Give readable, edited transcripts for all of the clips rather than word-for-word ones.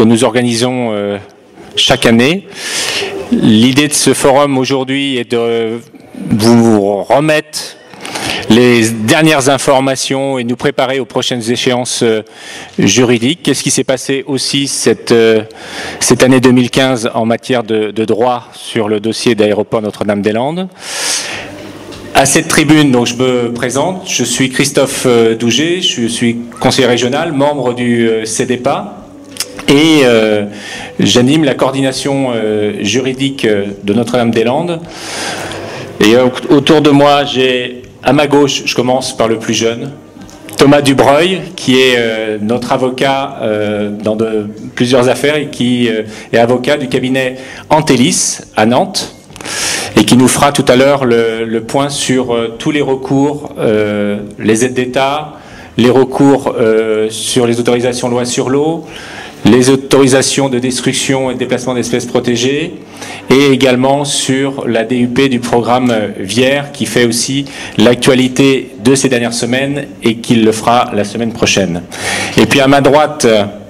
que nous organisons chaque année. L'idée de ce forum aujourd'hui est de vous remettre les dernières informations et nous préparer aux prochaines échéances juridiques. Qu'est-ce qui s'est passé aussi cette année 2015 en matière de droit sur le dossier d'aéroport Notre-Dame-des-Landes? À cette tribune, donc je me présente, je suis Christophe Douget, je suis conseiller régional, membre du CEDEPA et j'anime la coordination juridique de Notre-Dame-des-Landes. Et autour de moi, j'ai à ma gauche, je commence par le plus jeune, Thomas Dubreuil, qui est notre avocat dans plusieurs affaires et qui est avocat du cabinet Antelis à Nantes et qui nous fera tout à l'heure le point sur tous les recours, les aides d'État, les recours sur les autorisations loi sur l'eau, les autorisations de destruction et de déplacement d'espèces protégées, et également sur la DUP du programme Vière, qui fait aussi l'actualité de ces dernières semaines et qui le fera la semaine prochaine. Et puis à ma droite,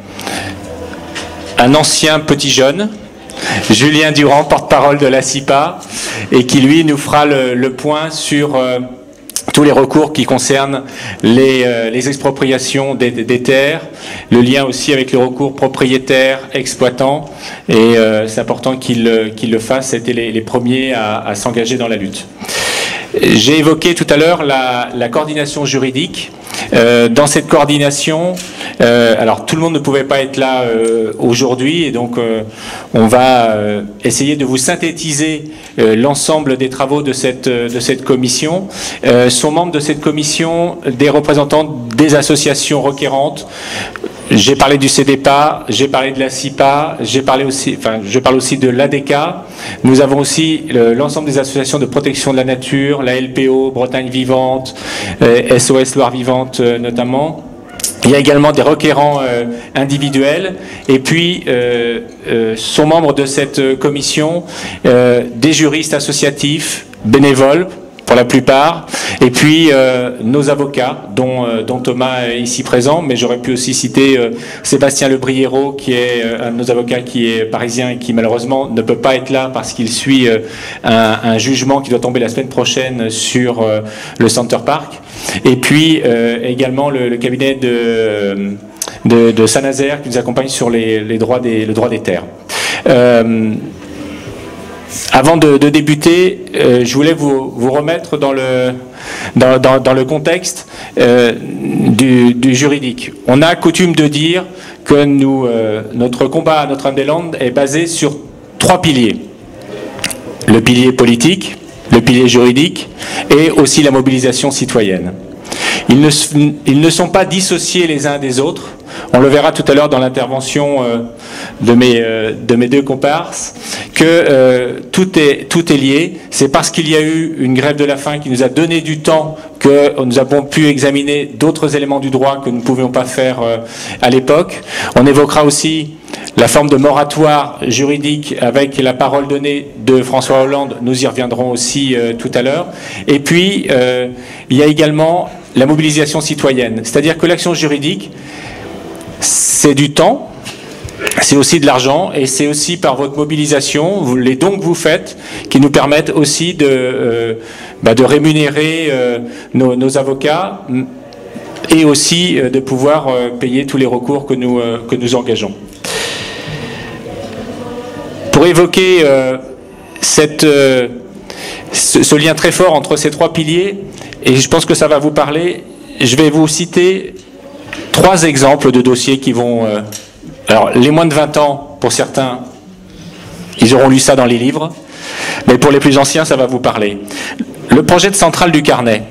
un ancien petit jeune, Julien Durand, porte-parole de la CIPA, et qui lui nous fera le point sur tous les recours qui concernent les expropriations des terres, le lien aussi avec le recours propriétaire, exploitant, et c'est important qu'ils le fassent, c'était les premiers à s'engager dans la lutte. J'ai évoqué tout à l'heure la coordination juridique. Dans cette coordination, alors tout le monde ne pouvait pas être là aujourd'hui et donc on va essayer de vous synthétiser l'ensemble des travaux de cette commission. Sont membres de cette commission des représentants des associations requérantes. J'ai parlé du CEDEPA, j'ai parlé de la CIPA, je parle aussi de l'ADK. Nous avons aussi l'ensemble des associations de protection de la nature, la LPO, Bretagne Vivante, SOS Loire Vivante notamment. Il y a également des requérants individuels et puis sont membres de cette commission des juristes associatifs, bénévoles, pour la plupart, et puis nos avocats, dont Thomas est ici présent, mais j'aurais pu aussi citer Sébastien Lebriero, qui est un de nos avocats qui est parisien et qui malheureusement ne peut pas être là parce qu'il suit un jugement qui doit tomber la semaine prochaine sur le Center Park, et puis également le cabinet de Saint-Nazaire qui nous accompagne sur le droit des terres. Avant de débuter, je voulais vous remettre dans le contexte du juridique. On a coutume de dire que notre combat à Notre-Dame-des-Landes est basé sur 3 piliers. Le pilier politique, le pilier juridique et aussi la mobilisation citoyenne. Ils ne sont pas dissociés les uns des autres. On le verra tout à l'heure dans l'intervention de mes deux comparses, que tout est lié. C'est parce qu'il y a eu une grève de la faim qui nous a donné du temps que nous avons pu examiner d'autres éléments du droit que nous ne pouvions pas faire à l'époque. On évoquera aussi la forme de moratoire juridique avec la parole donnée de François Hollande. Nous y reviendrons aussi tout à l'heure. Et puis, il y a également la mobilisation citoyenne. C'est-à-dire que l'action juridique, c'est du temps, c'est aussi de l'argent, et c'est aussi par votre mobilisation, les dons que vous faites, qui nous permettent aussi de rémunérer nos avocats et aussi de pouvoir payer tous les recours que nous engageons. Pour évoquer ce lien très fort entre ces 3 piliers, et je pense que ça va vous parler, je vais vous citer 3 exemples de dossiers qui vont... alors, les moins de 20 ans, pour certains, ils auront lu ça dans les livres, mais pour les plus anciens, ça va vous parler. Le projet de centrale du Carnet,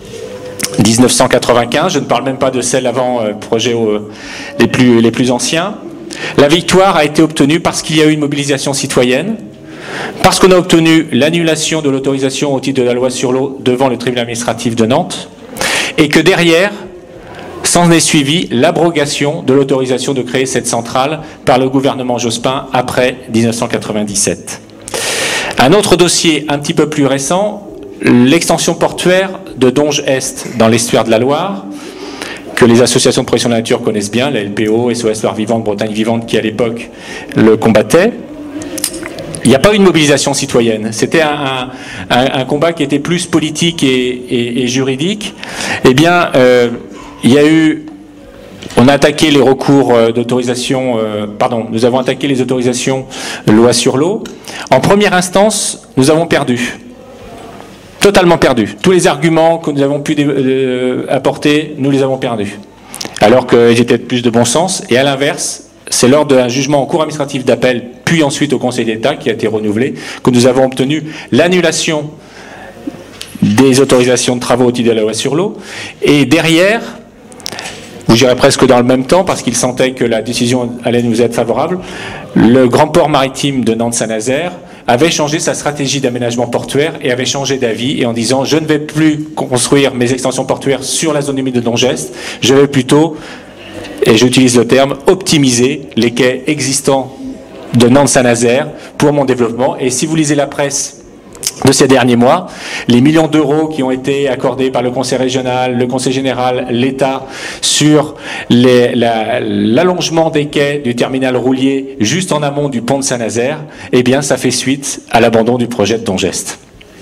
1995, je ne parle même pas de celle avant, projet les plus anciens. La victoire a été obtenue parce qu'il y a eu une mobilisation citoyenne, parce qu'on a obtenu l'annulation de l'autorisation au titre de la loi sur l'eau devant le tribunal administratif de Nantes, et que derrière, s'en est suivi l'abrogation de l'autorisation de créer cette centrale par le gouvernement Jospin après 1997. Un autre dossier un petit peu plus récent, l'extension portuaire de Donge-Est dans l'estuaire de la Loire, que les associations de protection de la nature connaissent bien, la LPO, SOS Loire Vivante, Bretagne Vivante, qui à l'époque le combattaient. Il n'y a pas eu une mobilisation citoyenne. C'était un combat qui était plus politique et juridique. Eh bien, il y a eu... On a attaqué les recours d'autorisation... nous avons attaqué les autorisations loi sur l'eau. En première instance, nous avons perdu. Totalement perdu. Tous les arguments que nous avons pu apporter, nous les avons perdus. Alors qu'ils étaient plus de bon sens. Et à l'inverse, c'est lors d'un jugement en cour administrative d'appel, puis ensuite au Conseil d'État, qui a été renouvelé, que nous avons obtenu l'annulation des autorisations de travaux au titre de la loi sur l'eau. Et derrière, ou j'irais presque dans le même temps, parce qu'il sentait que la décision allait nous être favorable, le grand port maritime de Nantes-Saint-Nazaire avait changé sa stratégie d'aménagement portuaire et avait changé d'avis, et en disant « je ne vais plus construire mes extensions portuaires sur la zone humide de Dongest, je vais plutôt... » et j'utilise le terme, optimiser les quais existants de Nantes-Saint-Nazaire pour mon développement. Et si vous lisez la presse de ces derniers mois, les millions d'euros qui ont été accordés par le Conseil régional, le Conseil général, l'État, sur l'allongement des quais du terminal roulier juste en amont du pont de Saint-Nazaire, eh bien ça fait suite à l'abandon du projet de Dongest.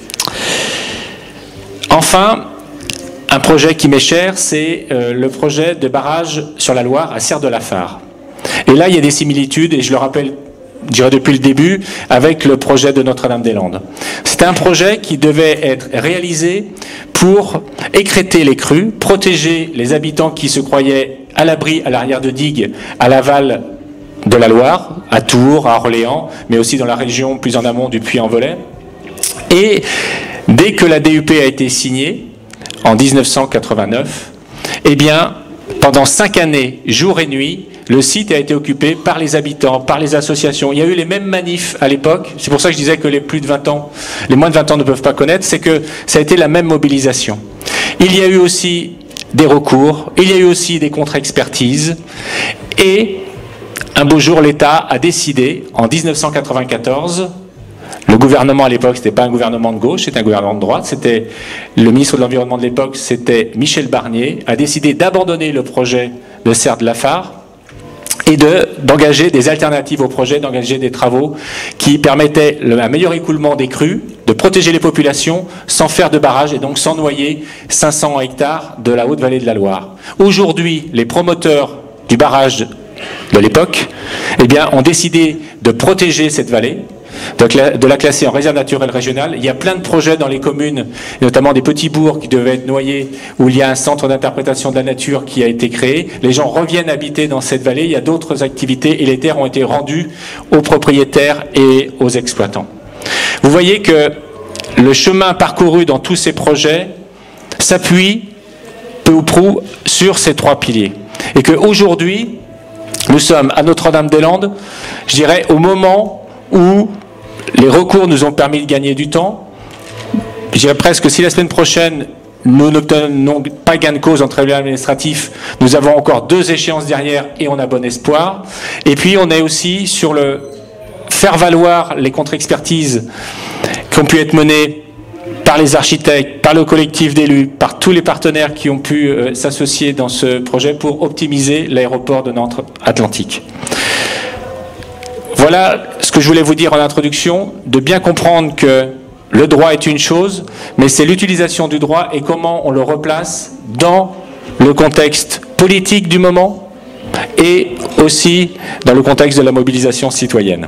Enfin, un projet qui m'est cher, c'est le projet de barrage sur la Loire à Serre-de-la-Phare. Et là, il y a des similitudes, et je le rappelle, je dirais depuis le début, avec le projet de Notre-Dame-des-Landes. C'était un projet qui devait être réalisé pour écrêter les crues, protéger les habitants qui se croyaient à l'abri à l'arrière de digues à l'aval de la Loire, à Tours, à Orléans, mais aussi dans la région plus en amont du Puy-en-Velay. Et dès que la DUP a été signée, en 1989, eh bien, pendant 5 années, jour et nuit, le site a été occupé par les habitants, par les associations. Il y a eu les mêmes manifs à l'époque. C'est pour ça que je disais que les plus de 20 ans, les moins de 20 ans ne peuvent pas connaître. C'est que ça a été la même mobilisation. Il y a eu aussi des recours. Il y a eu aussi des contre-expertises. Et un beau jour, l'État a décidé, en 1994, le gouvernement à l'époque, c'était pas un gouvernement de gauche, c'était un gouvernement de droite. C'était le ministre de l'Environnement de l'époque, c'était Michel Barnier, a décidé d'abandonner le projet de Serre-de-la-Phare et d'engager des alternatives au projet, d'engager des travaux qui permettaient un meilleur écoulement des crues, de protéger les populations sans faire de barrage et donc sans noyer 500 hectares de la haute vallée de la Loire. Aujourd'hui, les promoteurs du barrage de l'époque, eh bien, ont décidé de protéger cette vallée, de la classer en réserve naturelle régionale. Il y a plein de projets dans les communes, notamment des petits bourgs qui devaient être noyés, où il y a un centre d'interprétation de la nature qui a été créé. Les gens reviennent habiter dans cette vallée, il y a d'autres activités et les terres ont été rendues aux propriétaires et aux exploitants. Vous voyez que le chemin parcouru dans tous ces projets s'appuie peu ou prou sur ces 3 piliers. Et qu'aujourd'hui, nous sommes à Notre-Dame-des-Landes, je dirais, au moment où les recours nous ont permis de gagner du temps. Je dirais presque, si la semaine prochaine, nous n'obtenons pas gain de cause en tribunal administratif, nous avons encore 2 échéances derrière et on a bon espoir. Et puis, on est aussi sur le faire valoir les contre-expertises qui ont pu être menées par les architectes, par le collectif d'élus, par tous les partenaires qui ont pu s'associer dans ce projet pour optimiser l'aéroport de Nantes-Atlantique. Voilà ce que je voulais vous dire en introduction, de bien comprendre que le droit est une chose, mais c'est l'utilisation du droit et comment on le replace dans le contexte politique du moment et aussi dans le contexte de la mobilisation citoyenne.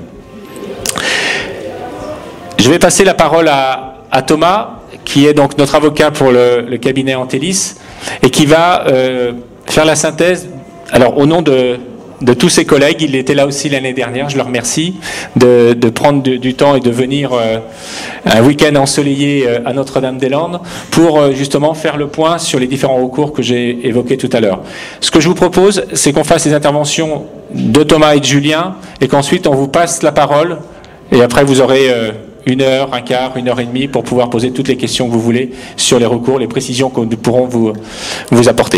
Je vais passer la parole à Thomas, qui est donc notre avocat pour le cabinet Antelis, et qui va faire la synthèse, alors au nom de tous ses collègues, il était là aussi l'année dernière, je le remercie, de prendre du temps et de venir un week-end ensoleillé à Notre-Dame-des-Landes pour justement faire le point sur les différents recours que j'ai évoqués tout à l'heure. Ce que je vous propose, c'est qu'on fasse les interventions de Thomas et de Julien, et qu'ensuite on vous passe la parole, et après vous aurez 1 heure, un quart, 1 heure et demie pour pouvoir poser toutes les questions que vous voulez sur les recours, les précisions que nous pourrons vous apporter.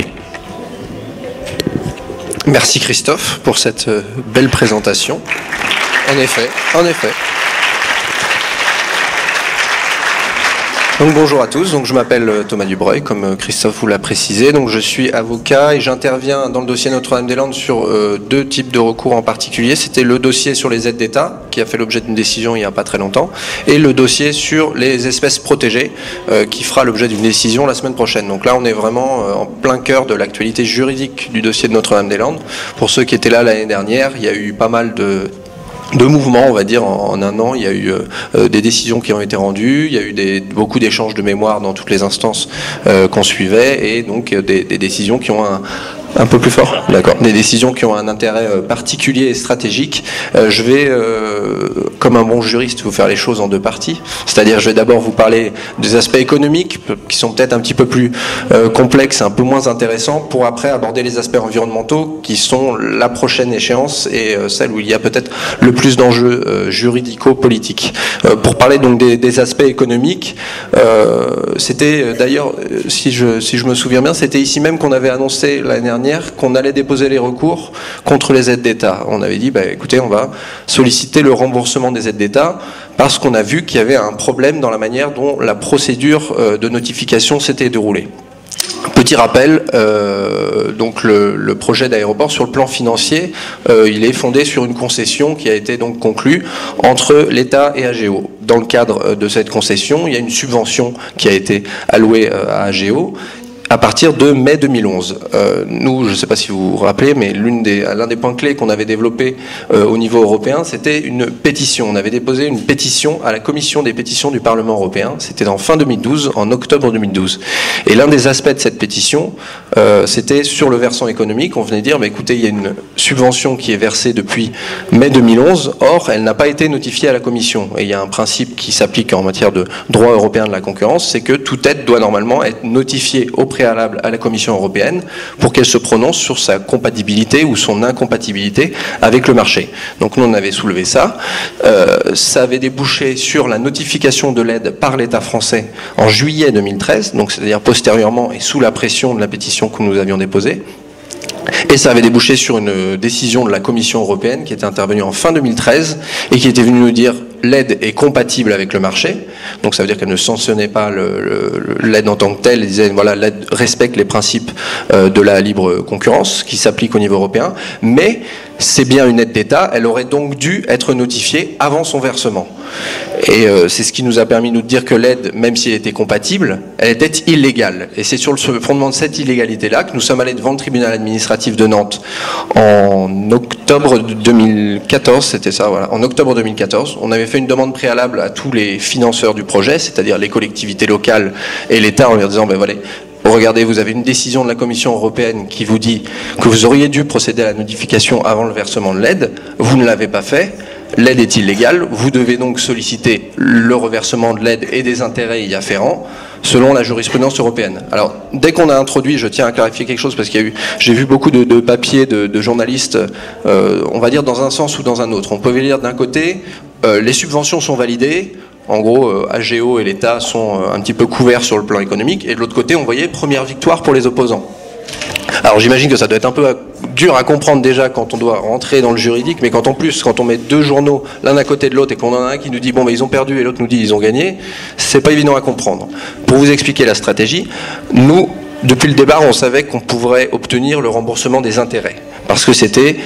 Merci Christophe pour cette belle présentation. En effet, en effet. Donc bonjour à tous, donc je m'appelle Thomas Dubreuil, comme Christophe vous l'a précisé. Donc je suis avocat et j'interviens dans le dossier Notre-Dame-des-Landes sur deux types de recours en particulier. C'était le dossier sur les aides d'État, qui a fait l'objet d'une décision il n'y a pas très longtemps, et le dossier sur les espèces protégées, qui fera l'objet d'une décision la semaine prochaine. Donc là on est vraiment en plein cœur de l'actualité juridique du dossier de Notre-Dame-des-Landes. Pour ceux qui étaient là l'année dernière, il y a eu pas mal de mouvements, on va dire, en un an. Il y a eu des décisions qui ont été rendues, il y a eu beaucoup d'échanges de mémoire dans toutes les instances qu'on suivait, et donc des décisions qui ont un peu plus fort, d'accord. Des décisions qui ont un intérêt particulier et stratégique. Je vais, comme un bon juriste, vous faire les choses en deux parties. C'est-à-dire, je vais d'abord vous parler des aspects économiques, qui sont peut-être un petit peu plus complexes, un peu moins intéressants, pour après aborder les aspects environnementaux, qui sont la prochaine échéance et celle où il y a peut-être le plus d'enjeux juridico-politiques. Pour parler donc des aspects économiques, c'était d'ailleurs, si je me souviens bien, c'était ici même qu'on avait annoncé l'année dernière qu'on allait déposer les recours contre les aides d'État. On avait dit, écoutez, on va solliciter le remboursement des aides d'État parce qu'on a vu qu'il y avait un problème dans la manière dont la procédure de notification s'était déroulée. Petit rappel, donc le projet d'aéroport sur le plan financier, il est fondé sur une concession qui a été donc conclue entre l'État et AGO. Dans le cadre de cette concession, il y a une subvention qui a été allouée à AGO à partir de mai 2011. Nous, je ne sais pas si vous vous rappelez, mais l'un des points clés qu'on avait développé au niveau européen, c'était une pétition. On avait déposé une pétition à la commission des pétitions du Parlement européen. C'était en fin 2012, en octobre 2012. Et l'un des aspects de cette pétition, c'était sur le versant économique. On venait dire, écoutez, il y a une subvention qui est versée depuis mai 2011, or, elle n'a pas été notifiée à la commission. Et il y a un principe qui s'applique en matière de droit européen de la concurrence, c'est que toute aide doit normalement être notifiée au préalable à la Commission européenne pour qu'elle se prononce sur sa compatibilité ou son incompatibilité avec le marché. Donc nous on avait soulevé ça. Ça avait débouché sur la notification de l'aide par l'État français en juillet 2013, donc c'est-à-dire postérieurement et sous la pression de la pétition que nous avions déposée. Et ça avait débouché sur une décision de la Commission européenne qui était intervenue en fin 2013 et qui était venue nous dire l'aide est compatible avec le marché. Donc ça veut dire qu'elle ne sanctionnait pas l'aide en tant que telle. Elle disait voilà, l'aide respecte les principes de la libre concurrence qui s'appliquent au niveau européen, mais c'est bien une aide d'État, elle aurait donc dû être notifiée avant son versement. Et c'est ce qui nous a permis de dire que l'aide, même si elle était compatible, elle était illégale. Et c'est sur le fondement de cette illégalité-là que nous sommes allés devant le tribunal administratif de Nantes en octobre 2014, c'était ça, voilà, en octobre 2014. On avait fait une demande préalable à tous les financeurs du projet, c'est-à-dire les collectivités locales et l'État, en leur disant, voilà, regardez, vous avez une décision de la Commission européenne qui vous dit que vous auriez dû procéder à la notification avant le versement de l'aide, vous ne l'avez pas fait, l'aide est illégale, vous devez donc solliciter le reversement de l'aide et des intérêts y afférents, selon la jurisprudence européenne. Alors, dès qu'on a introduit, je tiens à clarifier quelque chose, parce qu'il y a eu, j'ai vu beaucoup de papiers de journalistes, on va dire dans un sens ou dans un autre. On peut lire d'un côté, les subventions sont validées, en gros, AGO et l'État sont un petit peu couverts sur le plan économique, et de l'autre côté, on voyait première victoire pour les opposants. Alors j'imagine que ça doit être un peu dur à comprendre déjà quand on doit rentrer dans le juridique, mais quand on met deux journaux l'un à côté de l'autre et qu'on en a un qui nous dit bon ils ont perdu et l'autre nous dit ils ont gagné, c'est pas évident à comprendre. Pour vous expliquer la stratégie, nous, depuis le départ, on savait qu'on pourrait obtenir le remboursement des intérêts, parce que c'était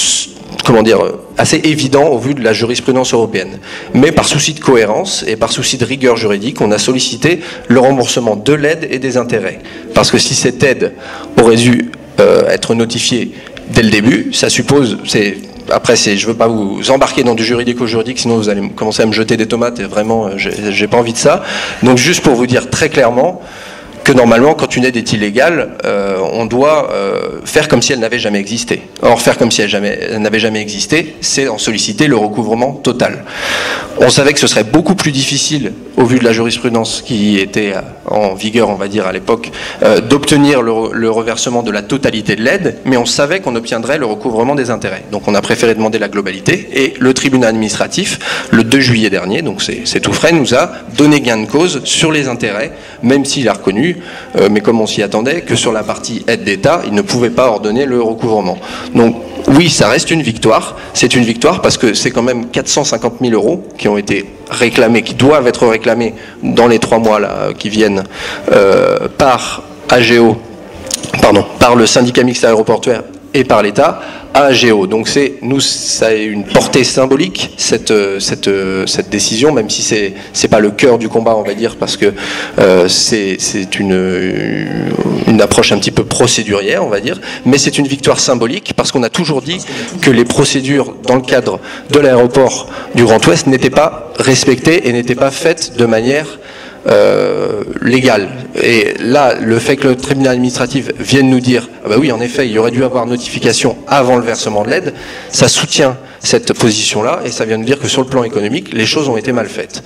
assez évident au vu de la jurisprudence européenne. Mais par souci de cohérence et par souci de rigueur juridique, on a sollicité le remboursement de l'aide et des intérêts. Parce que si cette aide aurait dû être notifiée dès le début, ça suppose... Après, je ne veux pas vous embarquer dans du juridico-juridique, sinon vous allez commencer à me jeter des tomates, et vraiment, j'ai pas envie de ça. Donc juste pour vous dire très clairement que normalement, quand une aide est illégale, on doit faire comme si elle n'avait jamais existé. Or, faire comme si elle n'avait jamais existé, c'est en solliciter le recouvrement total. On savait que ce serait beaucoup plus difficile, au vu de la jurisprudence qui était en vigueur, on va dire, à l'époque, d'obtenir le reversement de la totalité de l'aide, mais on savait qu'on obtiendrait le recouvrement des intérêts. Donc on a préféré demander la globalité, et le tribunal administratif, le 2 juillet dernier, donc c'est tout frais, nous a donné gain de cause sur les intérêts, même s'il a reconnu, mais comme on s'y attendait, que sur la partie aide d'État, il ne pouvait pas ordonner le recouvrement. Donc oui, ça reste une victoire. C'est une victoire parce que c'est quand même 450 000 € qui ont été réclamés, qui doivent être réclamés dans les 3 mois là, qui viennent par AGO, par le syndicat mixte aéroportuaire et par l'État à AGO. Donc ça a une portée symbolique cette décision, même si c'est pas le cœur du combat, on va dire, parce que c'est une approche un petit peu procédurière, on va dire, mais c'est une victoire symbolique parce qu'on a toujours dit que les procédures dans le cadre de l'aéroport du Grand Ouest n'étaient pas respectées et n'étaient pas faites de manière légal. Et là, le fait que le tribunal administratif vienne nous dire ah bah oui, en effet, il y aurait dû avoir notification avant le versement de l'aide, ça soutient cette position-là et ça vient nous dire que sur le plan économique, les choses ont été mal faites.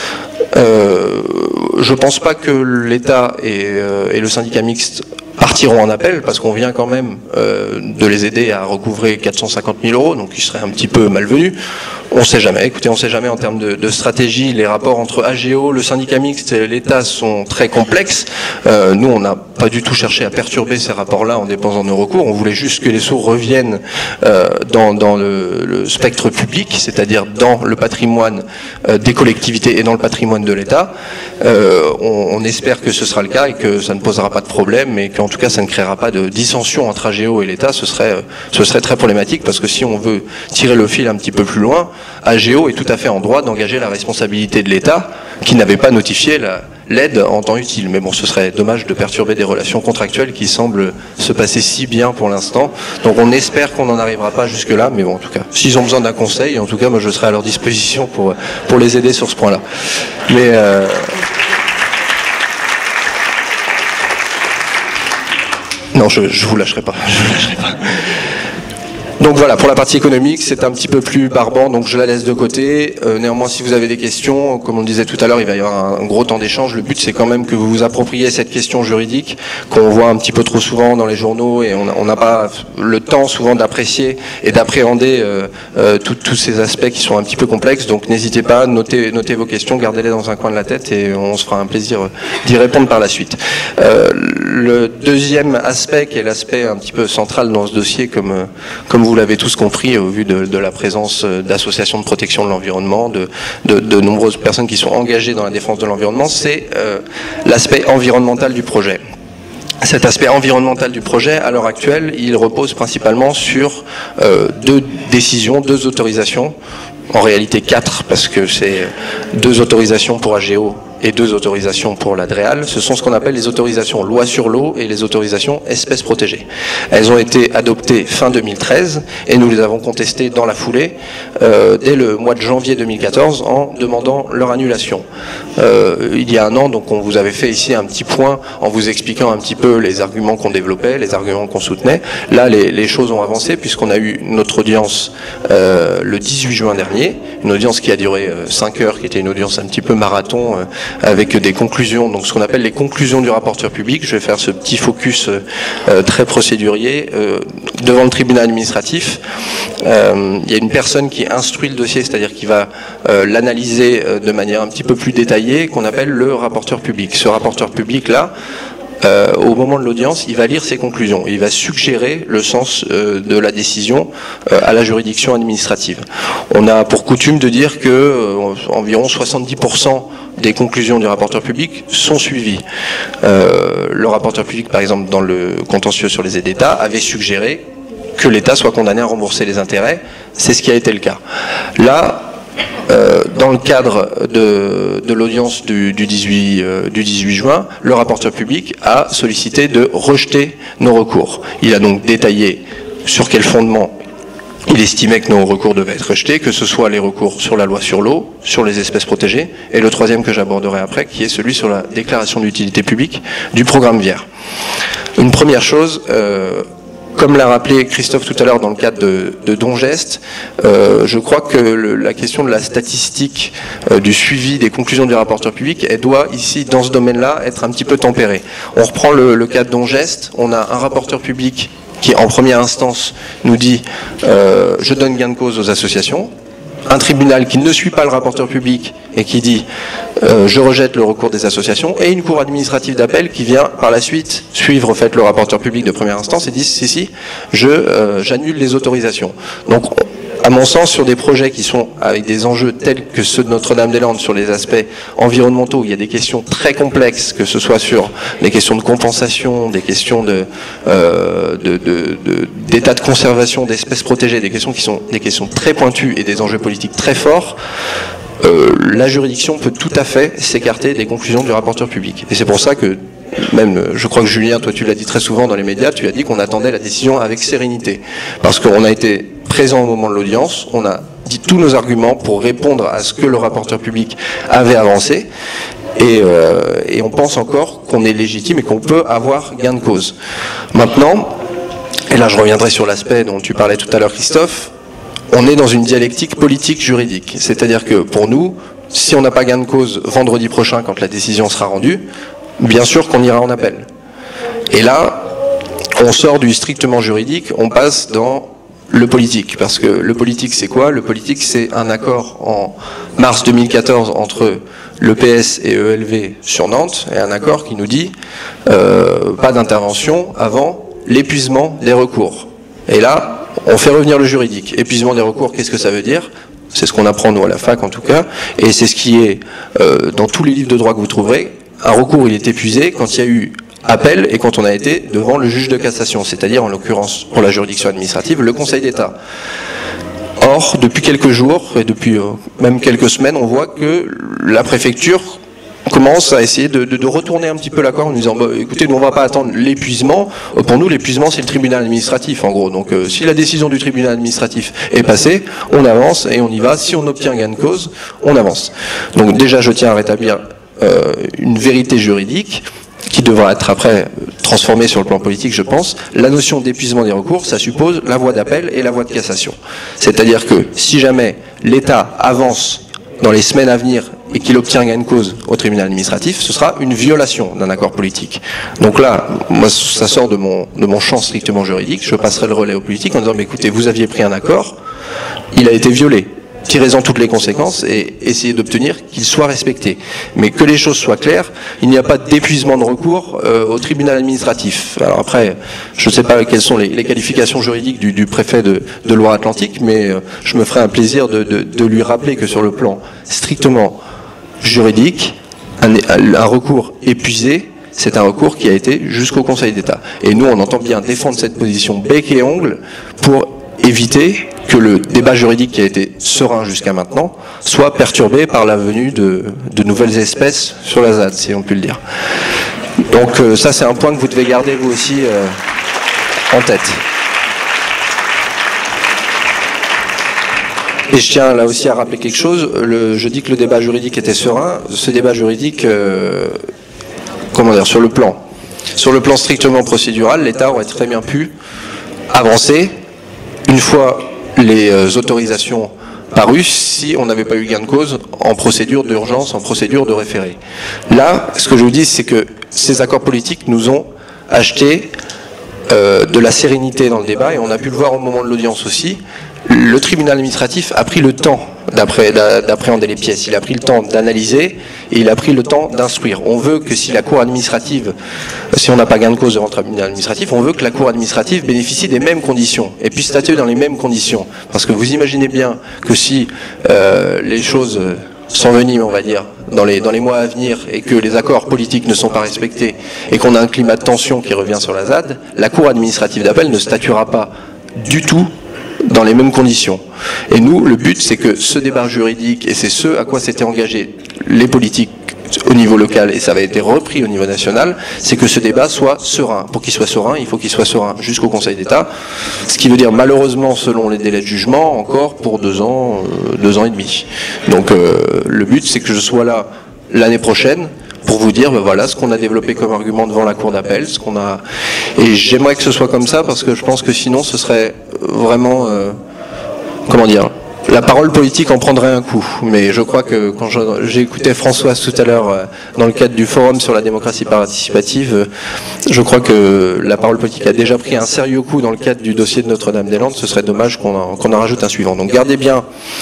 Je pense pas que l'État et le syndicat mixte partiront en appel parce qu'on vient quand même de les aider à recouvrer 450 000 €, donc ils seraient un petit peu malvenus. On sait jamais. Écoutez, on sait jamais en termes de stratégie. Les rapports entre AGO, le syndicat mixte et l'État sont très complexes. Nous, on n'a pas du tout cherché à perturber ces rapports-là en déposant nos recours. On voulait juste que les sous reviennent dans le spectre public, c'est-à-dire dans le patrimoine des collectivités et dans le patrimoine de l'État. On espère que ce sera le cas et que ça ne posera pas de problème et qu'en tout cas ça ne créera pas de dissension entre AGO et l'État. Ce serait très problématique parce que si on veut tirer le fil un petit peu plus loin, AGO est tout à fait en droit d'engager la responsabilité de l'État qui n'avait pas notifié l'aide en temps utile. Mais bon, ce serait dommage de perturber des relations contractuelles qui semblent se passer si bien pour l'instant. Donc on espère qu'on n'en arrivera pas jusque-là, mais bon, en tout cas, s'ils ont besoin d'un conseil, en tout cas, moi je serai à leur disposition pour les aider sur ce point-là. Mais non, je vous lâcherai pas. Je vous lâcherai pas. Donc voilà, pour la partie économique, c'est un petit peu plus barbant, donc je la laisse de côté. Néanmoins, si vous avez des questions, comme on le disait tout à l'heure, il va y avoir un gros temps d'échange. Le but, c'est quand même que vous vous appropriez cette question juridique qu'on voit un petit peu trop souvent dans les journaux et on n'a pas le temps souvent d'apprécier et d'appréhender tous ces aspects qui sont un petit peu complexes. Donc n'hésitez pas, notez vos questions, gardez-les dans un coin de la tête et on se fera un plaisir d'y répondre par la suite. Le deuxième aspect, qui est l'aspect un petit peu central dans ce dossier, comme vous l'avez tous compris au vu de la présence d'associations de protection de l'environnement, de nombreuses personnes qui sont engagées dans la défense de l'environnement, c'est l'aspect environnemental du projet. Cet aspect environnemental du projet, à l'heure actuelle, il repose principalement sur 2 décisions, 2 autorisations, en réalité 4, parce que c'est 2 autorisations pour AGO et 2 autorisations pour la DREAL. Ce sont ce qu'on appelle les autorisations loi sur l'eau et les autorisations espèces protégées. Elles ont été adoptées fin 2013 et nous les avons contestées dans la foulée dès le mois de janvier 2014 en demandant leur annulation. Il y a un an, donc on vous avait fait ici un petit point en vous expliquant un petit peu les arguments qu'on développait, les arguments qu'on soutenait. Là, les choses ont avancé puisqu'on a eu notre audience le 18 juin dernier, une audience qui a duré 5 heures, qui était une audience un petit peu marathon, avec des conclusions, donc ce qu'on appelle les conclusions du rapporteur public. Je vais faire ce petit focus très procédurier. Devant le tribunal administratif, il y a une personne qui instruit le dossier, c'est-à-dire qui va l'analyser de manière un petit peu plus détaillée, qu'on appelle le rapporteur public. Ce rapporteur public-là, au moment de l'audience, il va lire ses conclusions. Il va suggérer le sens de la décision à la juridiction administrative. On a pour coutume de dire que environ 70% des conclusions du rapporteur public sont suivies. Le rapporteur public, par exemple, dans le contentieux sur les aides d'État, avait suggéré que l'État soit condamné à rembourser les intérêts. C'est ce qui a été le cas. Là, dans le cadre de l'audience du 18 juin, le rapporteur public a sollicité de rejeter nos recours. Il a donc détaillé sur quel fondement il estimait que nos recours devaient être rejetés, que ce soit les recours sur la loi sur l'eau, sur les espèces protégées, et le troisième que j'aborderai après, qui est celui sur la déclaration d'utilité publique du programme VIER. Une première chose, comme l'a rappelé Christophe tout à l'heure dans le cadre de Dongest, je crois que la question de la statistique, du suivi des conclusions du rapporteur public, elle doit ici, dans ce domaine-là, être un petit peu tempérée. On reprend le cas de Dongest, on a un rapporteur public qui, en première instance, nous dit « je donne gain de cause aux associations ». un tribunal qui ne suit pas le rapporteur public et qui dit je rejette le recours des associations, et une cour administrative d'appel qui vient par la suite suivre le rapporteur public de première instance et dit si, j'annule les autorisations. Donc à mon sens, sur des projets qui sont avec des enjeux tels que ceux de Notre-Dame-des-Landes, sur les aspects environnementaux, il y a des questions très complexes, que ce soit sur des questions de compensation, des questions d'état de conservation d'espèces protégées, des questions qui sont des questions très pointues et des enjeux politiques très forts. La juridiction peut tout à fait s'écarter des conclusions du rapporteur public. Et c'est pour ça que, même, je crois que Julien, toi tu l'as dit très souvent dans les médias, tu as dit qu'on attendait la décision avec sérénité. Parce qu'on a été présent au moment de l'audience, on a dit tous nos arguments pour répondre à ce que le rapporteur public avait avancé. Et on pense encore qu'on est légitime et qu'on peut avoir gain de cause. Maintenant, et là je reviendrai sur l'aspect dont tu parlais tout à l'heure Christophe, on est dans une dialectique politique juridique. C'est-à-dire que pour nous, si on n'a pas gain de cause vendredi prochain quand la décision sera rendue, bien sûr qu'on ira en appel. Et là, on sort du strictement juridique, on passe dans le politique. Parce que le politique c'est quoi? Le politique c'est un accord en mars 2014 entre le PS et ELV sur Nantes, et un accord qui nous dit pas d'intervention avant l'épuisement des recours. Et là, on fait revenir le juridique. Épuisement des recours, qu'est-ce que ça veut dire? C'est ce qu'on apprend nous à la fac en tout cas, et c'est ce qui est dans tous les livres de droit que vous trouverez. Un recours il est épuisé quand il y a eu appel et quand on a été devant le juge de cassation, c'est-à-dire en l'occurrence pour la juridiction administrative, le Conseil d'État. Or, depuis quelques jours et depuis même quelques semaines, on voit que la préfecture commence à essayer de retourner un petit peu l'accord en nous disant écoutez, nous on va pas attendre l'épuisement. Pour nous, l'épuisement c'est le tribunal administratif en gros. Donc si la décision du tribunal administratif est passée, on avance et on y va. Si on obtient gain de cause, on avance. Donc déjà, je tiens à rétablir une vérité juridique qui devra être après transformée sur le plan politique, je pense. La notion d'épuisement des recours, ça suppose la voie d'appel et la voie de cassation. C'est-à-dire que si jamais l'État avance dans les semaines à venir et qu'il obtient gain de cause au tribunal administratif, ce sera une violation d'un accord politique. Donc là, moi, ça sort de mon champ strictement juridique, je passerai le relais au politique en disant mais écoutez, vous aviez pris un accord, il a été violé. Tirez-en toutes les conséquences et essayez d'obtenir qu'il soit respecté. Mais que les choses soient claires, il n'y a pas d'épuisement de recours au tribunal administratif. Alors après, je ne sais pas quelles sont les qualifications juridiques du préfet de Loire-Atlantique, mais je me ferai un plaisir de lui rappeler que sur le plan strictement juridique, un recours épuisé, c'est un recours qui a été jusqu'au Conseil d'État. Et nous, on entend bien défendre cette position bec et ongle pour éviter que le débat juridique qui a été serein jusqu'à maintenant soit perturbé par la venue de nouvelles espèces sur la ZAD, si on peut le dire. Donc ça, c'est un point que vous devez garder vous aussi en tête. Et je tiens là aussi à rappeler quelque chose. Je dis que le débat juridique était serein. Ce débat juridique, comment dire, sur le plan strictement procédural, l'État aurait très bien pu avancer une fois les autorisations parues, si on n'avait pas eu gain de cause en procédure d'urgence, en procédure de référé. Là, ce que je vous dis, c'est que ces accords politiques nous ont acheté de la sérénité dans le débat, et on a pu le voir au moment de l'audience aussi. Le tribunal administratif a pris le temps d'appréhender les pièces, il a pris le temps d'analyser et il a pris le temps d'instruire. On veut que si la cour administrative, si on n'a pas gain de cause devant le tribunal administratif, on veut que la cour administrative bénéficie des mêmes conditions et puisse statuer dans les mêmes conditions. Parce que vous imaginez bien que si les choses s'enveniment, on va dire, dans les mois à venir, et que les accords politiques ne sont pas respectés et qu'on a un climat de tension qui revient sur la ZAD, la cour administrative d'appel ne statuera pas du tout dans les mêmes conditions. Et nous, le but, c'est que ce débat juridique, et c'est ce à quoi s'étaient engagés les politiques au niveau local, et ça avait été repris au niveau national, c'est que ce débat soit serein. Pour qu'il soit serein, il faut qu'il soit serein jusqu'au Conseil d'État, ce qui veut dire malheureusement, selon les délais de jugement, encore pour 2 ans, 2 ans et demi. Donc le but, c'est que je sois là l'année prochaine, pour vous dire, ben voilà, ce qu'on a développé comme argument devant la cour d'appel, et j'aimerais que ce soit comme ça, parce que je pense que sinon ce serait vraiment, comment dire, la parole politique en prendrait un coup. Mais je crois que quand j'ai écouté Françoise tout à l'heure dans le cadre du forum sur la démocratie participative, je crois que la parole politique a déjà pris un sérieux coup dans le cadre du dossier de Notre-Dame-des-Landes. Ce serait dommage qu'on en rajoute un suivant. Donc gardez bien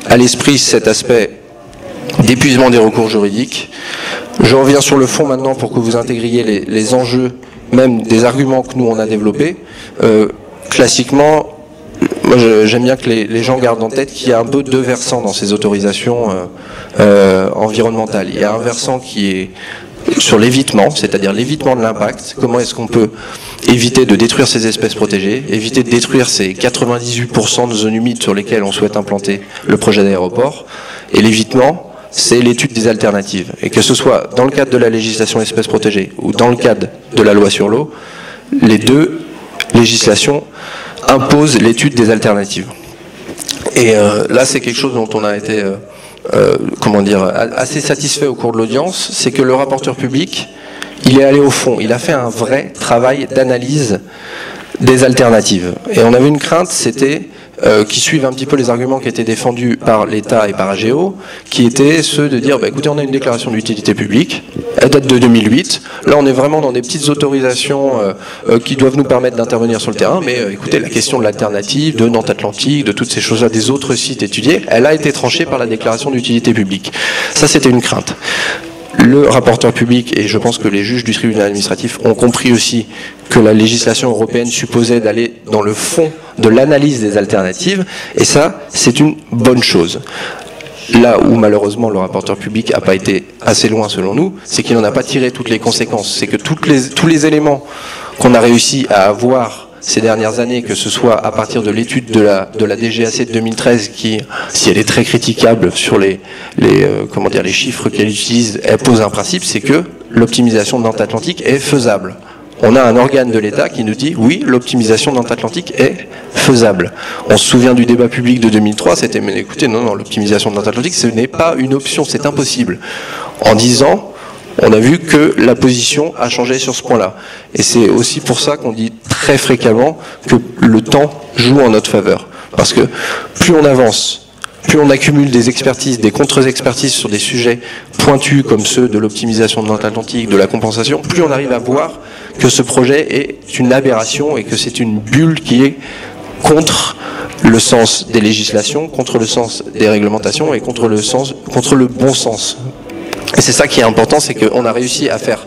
à l'esprit cet aspect d'épuisement des recours juridiques. Je reviens sur le fond maintenant pour que vous intégriez les enjeux, même des arguments que nous on a développés. Classiquement, moi j'aime bien que les gens gardent en tête qu'il y a un peu deux versants dans ces autorisations environnementales. Il y a un versant qui est sur l'évitement, c'est-à-dire l'évitement de l'impact. Comment est-ce qu'on peut éviter de détruire ces espèces protégées, éviter de détruire ces 98% de zones humides sur lesquelles on souhaite implanter le projet d'aéroport. Et l'évitement, c'est l'étude des alternatives. Et que ce soit dans le cadre de la législation espèces protégées ou dans le cadre de la loi sur l'eau, les deux législations imposent l'étude des alternatives. Et là, c'est quelque chose dont on a été assez satisfait au cours de l'audience, c'est que le rapporteur public, il est allé au fond, il a fait un vrai travail d'analyse des alternatives. Et on avait une crainte, c'était qui suivent un petit peu les arguments qui étaient défendus par l'État et par AGEO, qui étaient ceux de dire, écoutez, on a une déclaration d'utilité publique, elle date de 2008, là on est vraiment dans des petites autorisations qui doivent nous permettre d'intervenir sur le terrain, mais écoutez, la question de l'alternative, de Nantes Atlantique, de toutes ces choses-là, des autres sites étudiés, elle a été tranchée par la déclaration d'utilité publique. Ça, c'était une crainte. Le rapporteur public, et je pense que les juges du tribunal administratif ont compris aussi que la législation européenne supposait d'aller dans le fond de l'analyse des alternatives, et ça, c'est une bonne chose. Là où malheureusement le rapporteur public n'a pas été assez loin selon nous, c'est qu'il n'en a pas tiré toutes les conséquences. C'est que tous les éléments qu'on a réussi à avoir ces dernières années, que ce soit à partir de l'étude de la DGAC de 2013, qui, si elle est très critiquable sur les chiffres qu'elle utilise, elle pose un principe, c'est que l'optimisation de Nantes Atlantique est faisable. On a un organe de l'État qui nous dit, oui, l'optimisation de Nantes Atlantique est faisable. On se souvient du débat public de 2003, c'était, mais écoutez, non, l'optimisation de Nantes Atlantique, ce n'est pas une option, c'est impossible. En 10 ans, on a vu que la position a changé sur ce point-là. Et c'est aussi pour ça qu'on dit très fréquemment que le temps joue en notre faveur. Parce que plus on avance, plus on accumule des expertises, des contre-expertises sur des sujets pointus comme ceux de l'optimisation de Nantes Atlantique, de la compensation, plus on arrive à voir que ce projet est une aberration et que c'est une bulle qui est contre le sens des législations, contre le sens des réglementations et contre le bon sens. Et c'est ça qui est important, c'est qu'on a réussi à faire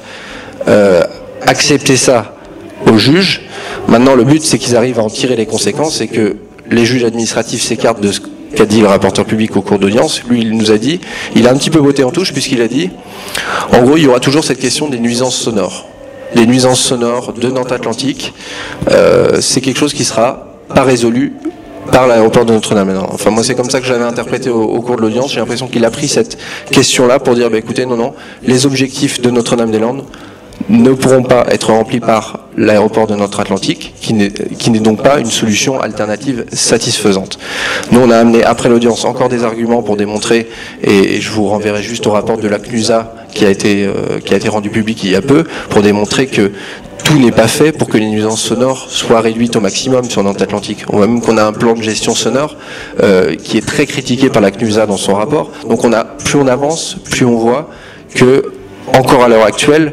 accepter ça aux juges. Maintenant, le but, c'est qu'ils arrivent à en tirer les conséquences et que les juges administratifs s'écartent de ce qu'a dit le rapporteur public au cours d'audience. Lui, il nous a dit, il a un petit peu botté en touche puisqu'il a dit, en gros, il y aura toujours cette question des nuisances sonores. Les nuisances sonores de Nantes Atlantique, c'est quelque chose qui sera pas résolu par l'aéroport de Notre-Dame. Enfin, moi, c'est comme ça que j'avais interprété au cours de l'audience. J'ai l'impression qu'il a pris cette question-là pour dire, écoutez, non, les objectifs de Notre-Dame-des-Landes ne pourront pas être remplis par l'aéroport de Nantes-Atlantique, qui n'est donc pas une solution alternative satisfaisante. Nous, on a amené, après l'audience, encore des arguments pour démontrer, et je vous renverrai juste au rapport de la CNUSA qui a été rendu public il y a peu, pour démontrer que tout n'est pas fait pour que les nuisances sonores soient réduites au maximum sur Nantes Atlantique. On voit même qu'on a un plan de gestion sonore qui est très critiqué par la CNUSA dans son rapport. Donc plus on avance, plus on voit que, encore à l'heure actuelle,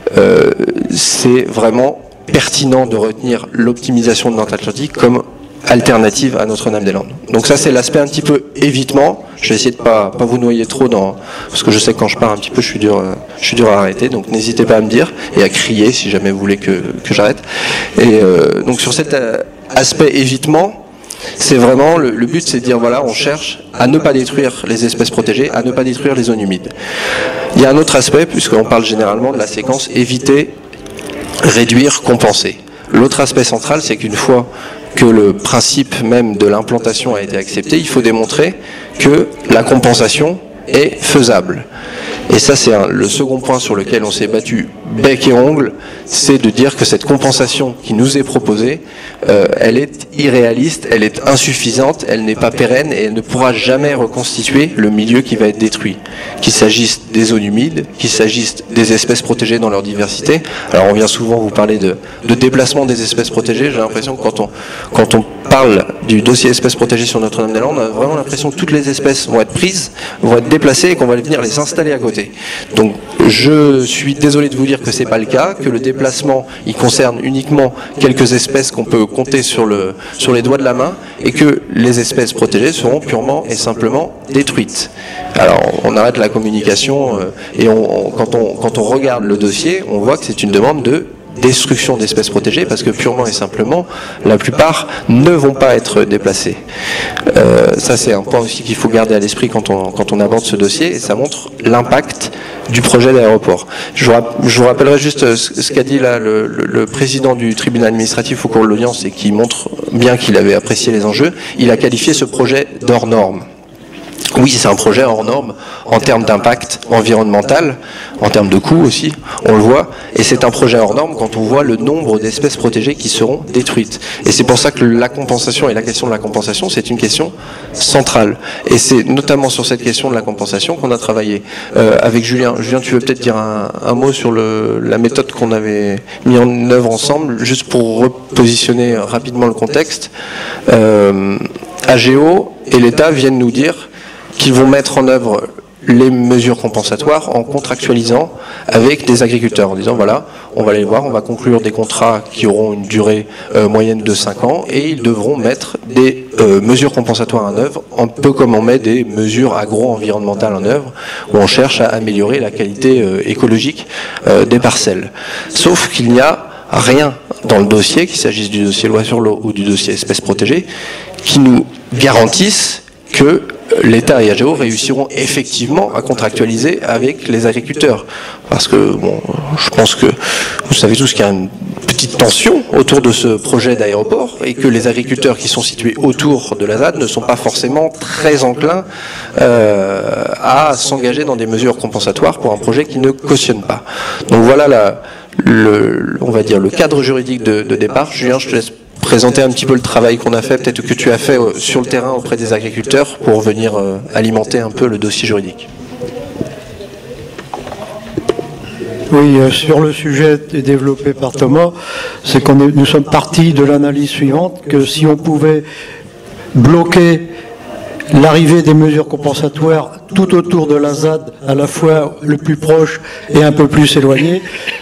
c'est vraiment pertinent de retenir l'optimisation de Nantes Atlantique comme alternative à Notre-Dame-des-Landes. Donc ça, c'est l'aspect un petit peu évitement. Je vais essayer de pas vous noyer trop parce que je sais que quand je pars un petit peu, je suis dur à arrêter. Donc n'hésitez pas à me dire et à crier si jamais vous voulez que j'arrête. Et donc sur cet aspect évitement, c'est vraiment le but, c'est de dire voilà, on cherche à ne pas détruire les espèces protégées, à ne pas détruire les zones humides. Il y a un autre aspect, puisqu'on parle généralement de la séquence éviter, réduire, compenser. L'autre aspect central, c'est qu'une fois que le principe même de l'implantation a été accepté, il faut démontrer que la compensation est faisable. Et ça, c'est le second point sur lequel on s'est battu bec et ongle, c'est de dire que cette compensation qui nous est proposée, elle est irréaliste, elle est insuffisante, elle n'est pas pérenne et elle ne pourra jamais reconstituer le milieu qui va être détruit. Qu'il s'agisse des zones humides, qu'il s'agisse des espèces protégées dans leur diversité. Alors on vient souvent vous parler de déplacement des espèces protégées, j'ai l'impression que quand on parle du dossier espèces protégées sur Notre-Dame-des-Landes, on a vraiment l'impression que toutes les espèces vont être prises, vont être déplacées et qu'on va venir les installer à côté. Donc je suis désolé de vous dire que c'est pas le cas, que le déplacement il concerne uniquement quelques espèces qu'on peut compter sur les doigts de la main et que les espèces protégées seront purement et simplement détruites. Alors on arrête la communication et quand on regarde le dossier, on voit que c'est une demande de destruction d'espèces protégées parce que purement et simplement la plupart ne vont pas être déplacées. Ça c'est un point aussi qu'il faut garder à l'esprit quand on aborde ce dossier et ça montre l'impact du projet d'aéroport. Je vous rappellerai juste ce qu'a dit là le président du tribunal administratif au cours de l'audience et qui montre bien qu'il avait apprécié les enjeux. Il a qualifié ce projet d'hors norme. Oui, c'est un projet hors norme en termes d'impact environnemental, en termes de coût aussi, on le voit, et c'est un projet hors norme quand on voit le nombre d'espèces protégées qui seront détruites. Et c'est pour ça que la compensation et la question de la compensation, c'est une question centrale. Et c'est notamment sur cette question de la compensation qu'on a travaillé avec Julien. Julien, tu veux peut-être dire un mot sur la méthode qu'on avait mis en œuvre ensemble, juste pour repositionner rapidement le contexte. AGO et l'État viennent nous dire qu'ils vont mettre en œuvre les mesures compensatoires en contractualisant avec des agriculteurs, en disant voilà, on va aller voir, on va conclure des contrats qui auront une durée moyenne de 5 ans et ils devront mettre des mesures compensatoires en œuvre, un peu comme on met des mesures agro-environnementales en œuvre, où on cherche à améliorer la qualité écologique des parcelles. Sauf qu'il n'y a rien dans le dossier, qu'il s'agisse du dossier loi sur l'eau ou du dossier espèces protégées, qui nous garantissent que l'État et AGO réussiront effectivement à contractualiser avec les agriculteurs. Parce que, bon, je pense que vous savez tous qu'il y a une petite tension autour de ce projet d'aéroport et que les agriculteurs qui sont situés autour de la ZAD ne sont pas forcément très enclins à s'engager dans des mesures compensatoires pour un projet qui ne cautionne pas. Donc voilà on va dire le cadre juridique de départ. Julien, je te laisse présenter un petit peu le travail qu'on a fait, peut-être que tu as fait sur le terrain auprès des agriculteurs pour venir alimenter un peu le dossier juridique. Oui, sur le sujet développé par Thomas, c'est que nous sommes partis de l'analyse suivante, que si on pouvait bloquer l'arrivée des mesures compensatoires tout autour de la ZAD, à la fois le plus proche et un peu plus éloigné,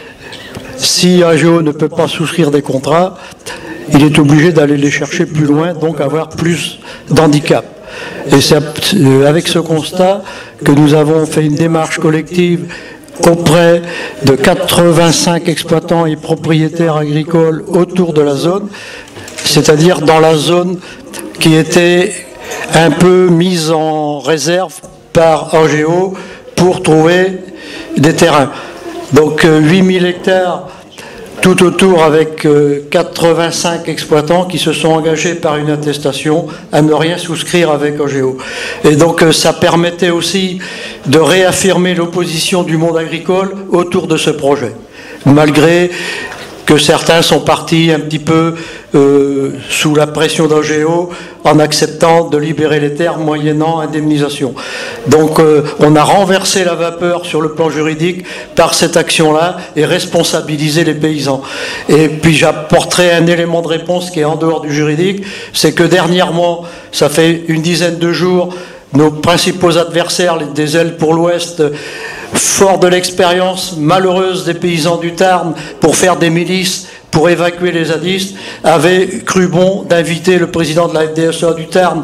si AGO ne peut pas souscrire des contrats, il est obligé d'aller les chercher plus loin, donc avoir plus d'handicap. Et c'est avec ce constat que nous avons fait une démarche collective auprès de 85 exploitants et propriétaires agricoles autour de la zone, c'est-à-dire dans la zone qui était un peu mise en réserve par AGO pour trouver des terrains. Donc 8000 hectares tout autour avec 85 exploitants qui se sont engagés par une attestation à ne rien souscrire avec AGO. Et donc ça permettait aussi de réaffirmer l'opposition du monde agricole autour de ce projet, malgré que certains sont partis un petit peu sous la pression d'AGO en acceptant de libérer les terres moyennant indemnisation. Donc on a renversé la vapeur sur le plan juridique par cette action-là et responsabilisé les paysans. Et puis j'apporterai un élément de réponse qui est en dehors du juridique, c'est que dernièrement, ça fait une dizaine de jours, nos principaux adversaires, des ailes pour l'Ouest, forts de l'expérience malheureuse des paysans du Tarn pour faire des milices, pour évacuer les zadistes, avaient cru bon d'inviter le président de la FDSEA du Tarn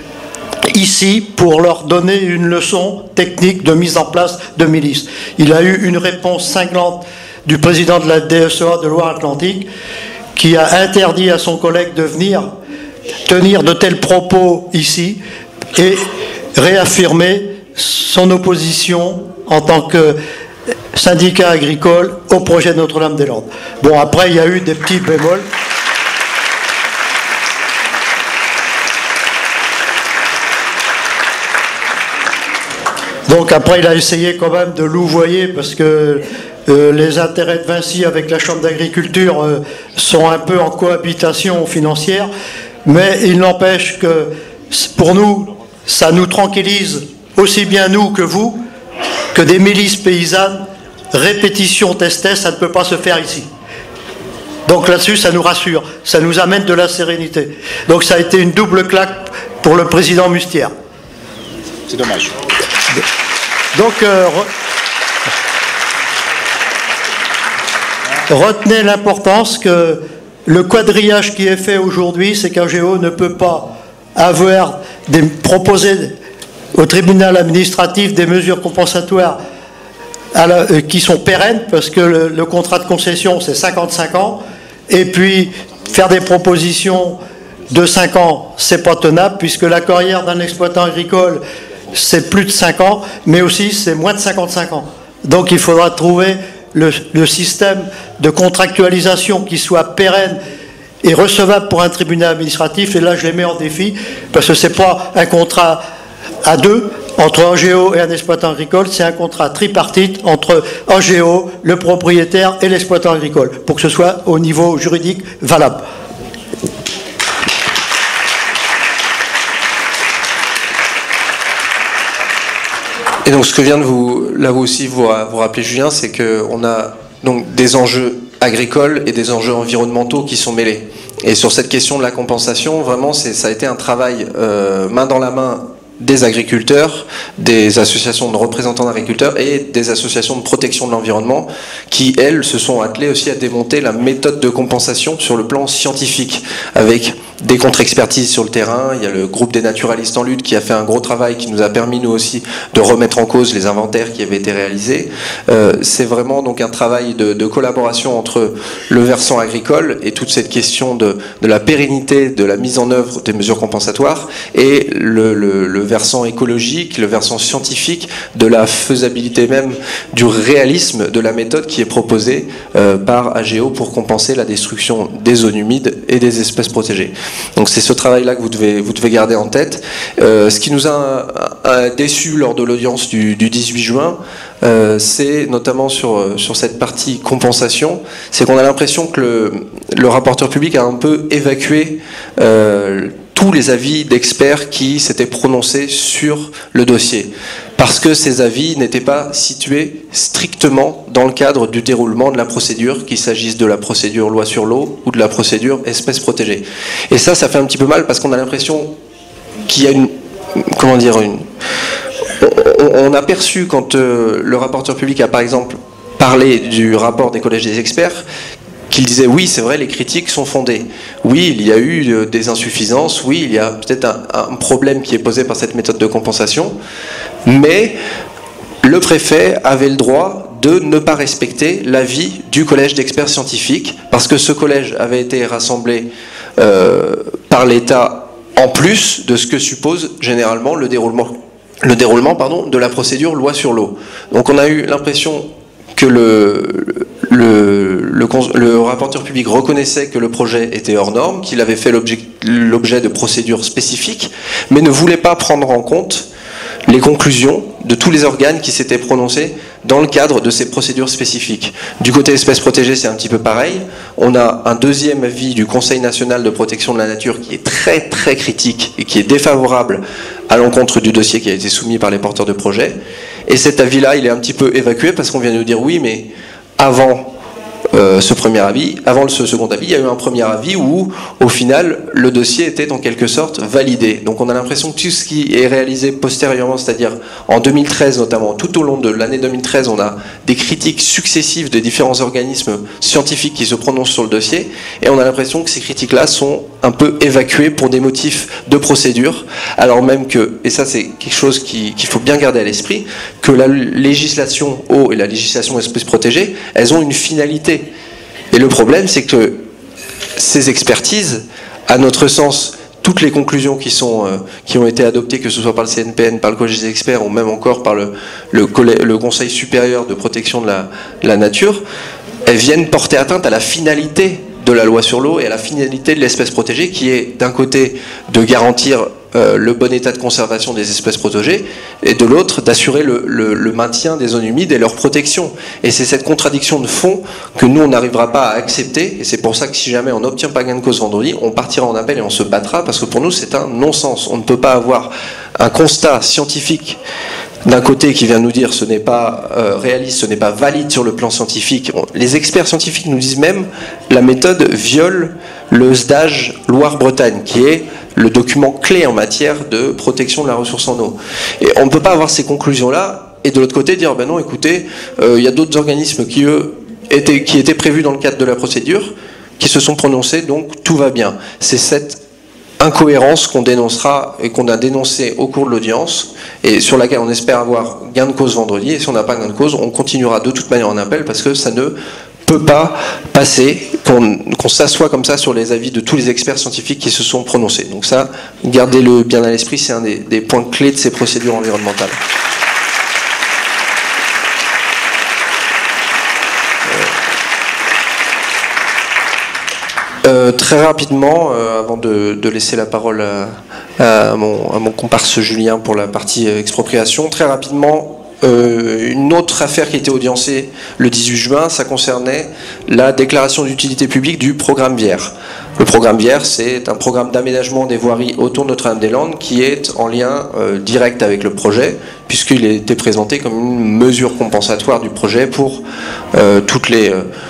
ici pour leur donner une leçon technique de mise en place de milices. Il a eu une réponse cinglante du président de la FDSEA de Loire-Atlantique qui a interdit à son collègue de venir tenir de tels propos ici et réaffirmer son opposition en tant que syndicat agricole au projet de Notre-Dame-des-Landes. Bon, après, il y a eu des petits bémols. Donc après, il a essayé quand même de louvoyer parce que les intérêts de Vinci avec la Chambre d'agriculture sont un peu en cohabitation financière, mais il n'empêche que pour nous, ça nous tranquillise aussi bien nous que vous, que des milices paysannes, répétition test-test, ça ne peut pas se faire ici. Donc là-dessus, ça nous rassure, ça nous amène de la sérénité. Donc ça a été une double claque pour le président Mustière. C'est dommage. Donc, retenez l'importance que le quadrillage qui est fait aujourd'hui, c'est qu'AGEO ne peut pas proposer au tribunal administratif des mesures compensatoires qui sont pérennes, parce que le contrat de concession, c'est 55 ans, et puis faire des propositions de 5 ans, c'est pas tenable, puisque la carrière d'un exploitant agricole, c'est plus de 5 ans, mais aussi c'est moins de 55 ans. Donc il faudra trouver le système de contractualisation qui soit pérenne et recevable pour un tribunal administratif, et là je les mets en défi, parce que ce n'est pas un contrat à deux, entre AGEO et un exploitant agricole, c'est un contrat tripartite entre AGEO, le propriétaire et l'exploitant agricole, pour que ce soit au niveau juridique valable. Et donc ce que vient de vous rappeler Julien, c'est qu'on a donc des enjeux agricoles et des enjeux environnementaux qui sont mêlés. Et sur cette question de la compensation, vraiment, ça a été un travail main dans la main des agriculteurs, des associations de représentants d'agriculteurs et des associations de protection de l'environnement qui, elles, se sont attelées aussi à démonter la méthode de compensation sur le plan scientifique, avec des contre-expertises sur le terrain. Il y a le groupe des naturalistes en lutte qui a fait un gros travail qui nous a permis, nous aussi, de remettre en cause les inventaires qui avaient été réalisés. C'est vraiment donc un travail de collaboration entre le versant agricole et toute cette question de la pérennité, de la mise en œuvre des mesures compensatoires, et le versant écologique, le versant scientifique, de la faisabilité même, du réalisme de la méthode qui est proposée par AGEO pour compenser la destruction des zones humides et des espèces protégées. Donc c'est ce travail-là que vous devez garder en tête. Ce qui nous a déçus lors de l'audience du 18 juin, c'est notamment sur cette partie compensation, c'est qu'on a l'impression que le rapporteur public a un peu évacué tous les avis d'experts qui s'étaient prononcés sur le dossier, parce que ces avis n'étaient pas situés strictement dans le cadre du déroulement de la procédure, qu'il s'agisse de la procédure loi sur l'eau ou de la procédure espèces protégées. Et ça fait un petit peu mal, parce qu'on a l'impression qu'il y a on a perçu, quand le rapporteur public a par exemple parlé du rapport des collèges des experts, qu'il disait oui, c'est vrai, les critiques sont fondées. Oui, il y a eu des insuffisances, oui, il y a peut-être un problème qui est posé par cette méthode de compensation, mais le préfet avait le droit de ne pas respecter l'avis du collège d'experts scientifiques, parce que ce collège avait été rassemblé par l'État en plus de ce que suppose généralement le déroulement de la procédure loi sur l'eau. Donc on a eu l'impression que le rapporteur public reconnaissait que le projet était hors norme, qu'il avait fait l'objet de procédures spécifiques, mais ne voulait pas prendre en compte les conclusions de tous les organes qui s'étaient prononcés dans le cadre de ces procédures spécifiques. Du côté espèces protégées, c'est un petit peu pareil. On a un deuxième avis du Conseil national de protection de la nature qui est très très critique et qui est défavorable à l'encontre du dossier qui a été soumis par les porteurs de projet. Et cet avis-là, il est un petit peu évacué, parce qu'on vient de nous dire oui, mais avant ce premier avis, avant ce second avis, il y a eu un premier avis où, au final, le dossier était en quelque sorte validé. Donc on a l'impression que tout ce qui est réalisé postérieurement, c'est-à-dire en 2013 notamment, tout au long de l'année 2013, on a des critiques successives des différents organismes scientifiques qui se prononcent sur le dossier, et on a l'impression que ces critiques-là sont un peu évacuées pour des motifs de procédure, alors même que, et ça c'est quelque chose qu'il faut bien garder à l'esprit, que la législation eau et la législation espèces protégées, elles ont une finalité. Et le problème, c'est que ces expertises, à notre sens, toutes les conclusions qui ont été adoptées, que ce soit par le CNPN, par le Collège des experts, ou même encore par le Conseil supérieur de protection de la nature, elles viennent porter atteinte à la finalité de la loi sur l'eau et à la finalité de l'espèce protégée, qui est d'un côté de garantir le bon état de conservation des espèces protégées, et de l'autre d'assurer le maintien des zones humides et leur protection. Et c'est cette contradiction de fond que nous on n'arrivera pas à accepter, et c'est pour ça que si jamais on n'obtient pas gain de cause vendredi, on partira en appel et on se battra, parce que pour nous c'est un non-sens. On ne peut pas avoir un constat scientifique d'un côté qui vient nous dire ce n'est pas réaliste, ce n'est pas valide sur le plan scientifique. Les experts scientifiques nous disent même la méthode viole le SDAGE Loire-Bretagne, qui est le document clé en matière de protection de la ressource en eau. Et on ne peut pas avoir ces conclusions-là et de l'autre côté dire ben non, écoutez, il y a d'autres organismes qui étaient prévus dans le cadre de la procédure, qui se sont prononcés, donc tout va bien. C'est cette incohérence qu'on dénoncera et qu'on a dénoncé au cours de l'audience et sur laquelle on espère avoir gain de cause vendredi. Et si on n'a pas gain de cause, on continuera de toute manière en appel parce que ça ne peut pas passer qu'on s'assoit comme ça sur les avis de tous les experts scientifiques qui se sont prononcés. Donc ça, gardez-le bien à l'esprit, c'est un des points clés de ces procédures environnementales. Très rapidement, avant de laisser la parole à mon comparse Julien pour la partie expropriation, très rapidement, une autre affaire qui était audiencée le 18 juin, ça concernait la déclaration d'utilité publique du programme Vière. Le programme Vière, c'est un programme d'aménagement des voiries autour de Notre-Dame-des-Landes qui est en lien direct avec le projet, puisqu'il était présenté comme une mesure compensatoire du projet pour toutes les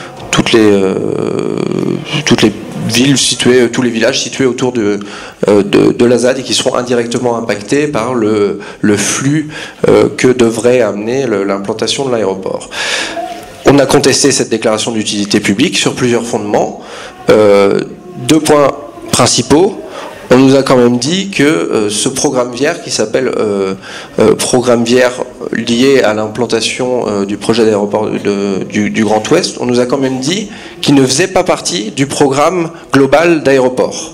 villes situées, tous les villages situés autour de la ZAD et qui seront indirectement impactés par le flux que devrait amener l'implantation de l'aéroport. On a contesté cette déclaration d'utilité publique sur plusieurs fondements. Deux points principaux. On nous a quand même dit que ce programme Vière, qui s'appelle programme Vière lié à l'implantation du projet d'aéroport du Grand Ouest, on nous a quand même dit qu'il ne faisait pas partie du programme global d'aéroport.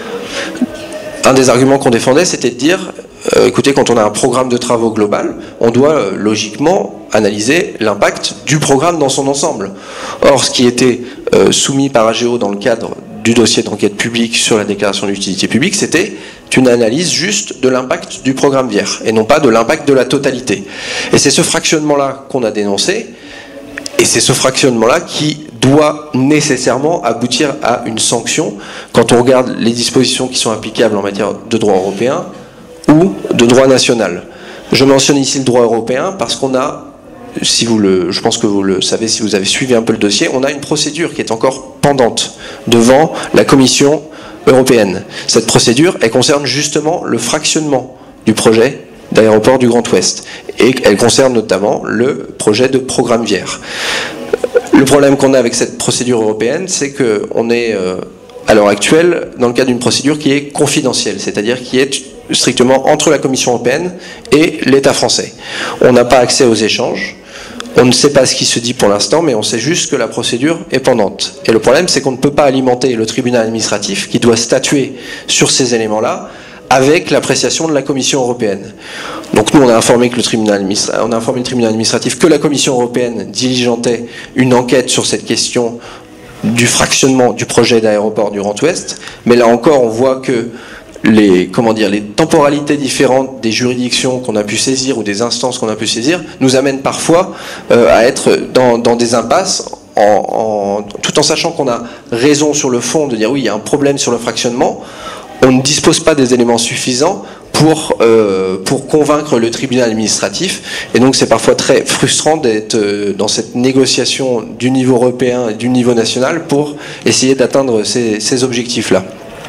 Un des arguments qu'on défendait, c'était de dire, écoutez, quand on a un programme de travaux global, on doit logiquement analyser l'impact du programme dans son ensemble. Or, ce qui était soumis par AGO dans le cadre du dossier d'enquête publique sur la déclaration d'utilité publique, c'était une analyse juste de l'impact du programme Vière, et non pas de l'impact de la totalité. Et c'est ce fractionnement-là qu'on a dénoncé, et c'est ce fractionnement-là qui doit nécessairement aboutir à une sanction quand on regarde les dispositions qui sont applicables en matière de droit européen ou de droit national. Je mentionne ici le droit européen parce qu'on a, je pense que vous le savez si vous avez suivi un peu le dossier, on a une procédure qui est encore pendante devant la Commission européenne. Cette procédure, elle concerne justement le fractionnement du projet d'aéroport du Grand Ouest. Et elle concerne notamment le projet de programme Vière. Le problème qu'on a avec cette procédure européenne, c'est qu'on est, à l'heure actuelle, dans le cadre d'une procédure qui est confidentielle, c'est-à-dire qui est strictement entre la Commission européenne et l'État français. On n'a pas accès aux échanges. On ne sait pas ce qui se dit pour l'instant, mais on sait juste que la procédure est pendante. Et le problème, c'est qu'on ne peut pas alimenter le tribunal administratif qui doit statuer sur ces éléments-là avec l'appréciation de la Commission européenne. Donc nous, on a informé le tribunal administratif que la Commission européenne diligentait une enquête sur cette question du fractionnement du projet d'aéroport du Grand Ouest, mais là encore, on voit que les temporalités différentes des juridictions qu'on a pu saisir ou des instances qu'on a pu saisir nous amènent parfois à être dans des impasses tout en sachant qu'on a raison sur le fond de dire oui, il y a un problème sur le fractionnement. On ne dispose pas des éléments suffisants pour convaincre le tribunal administratif. Et donc c'est parfois très frustrant d'être dans cette négociation du niveau européen et du niveau national pour essayer d'atteindre ces objectifs-là.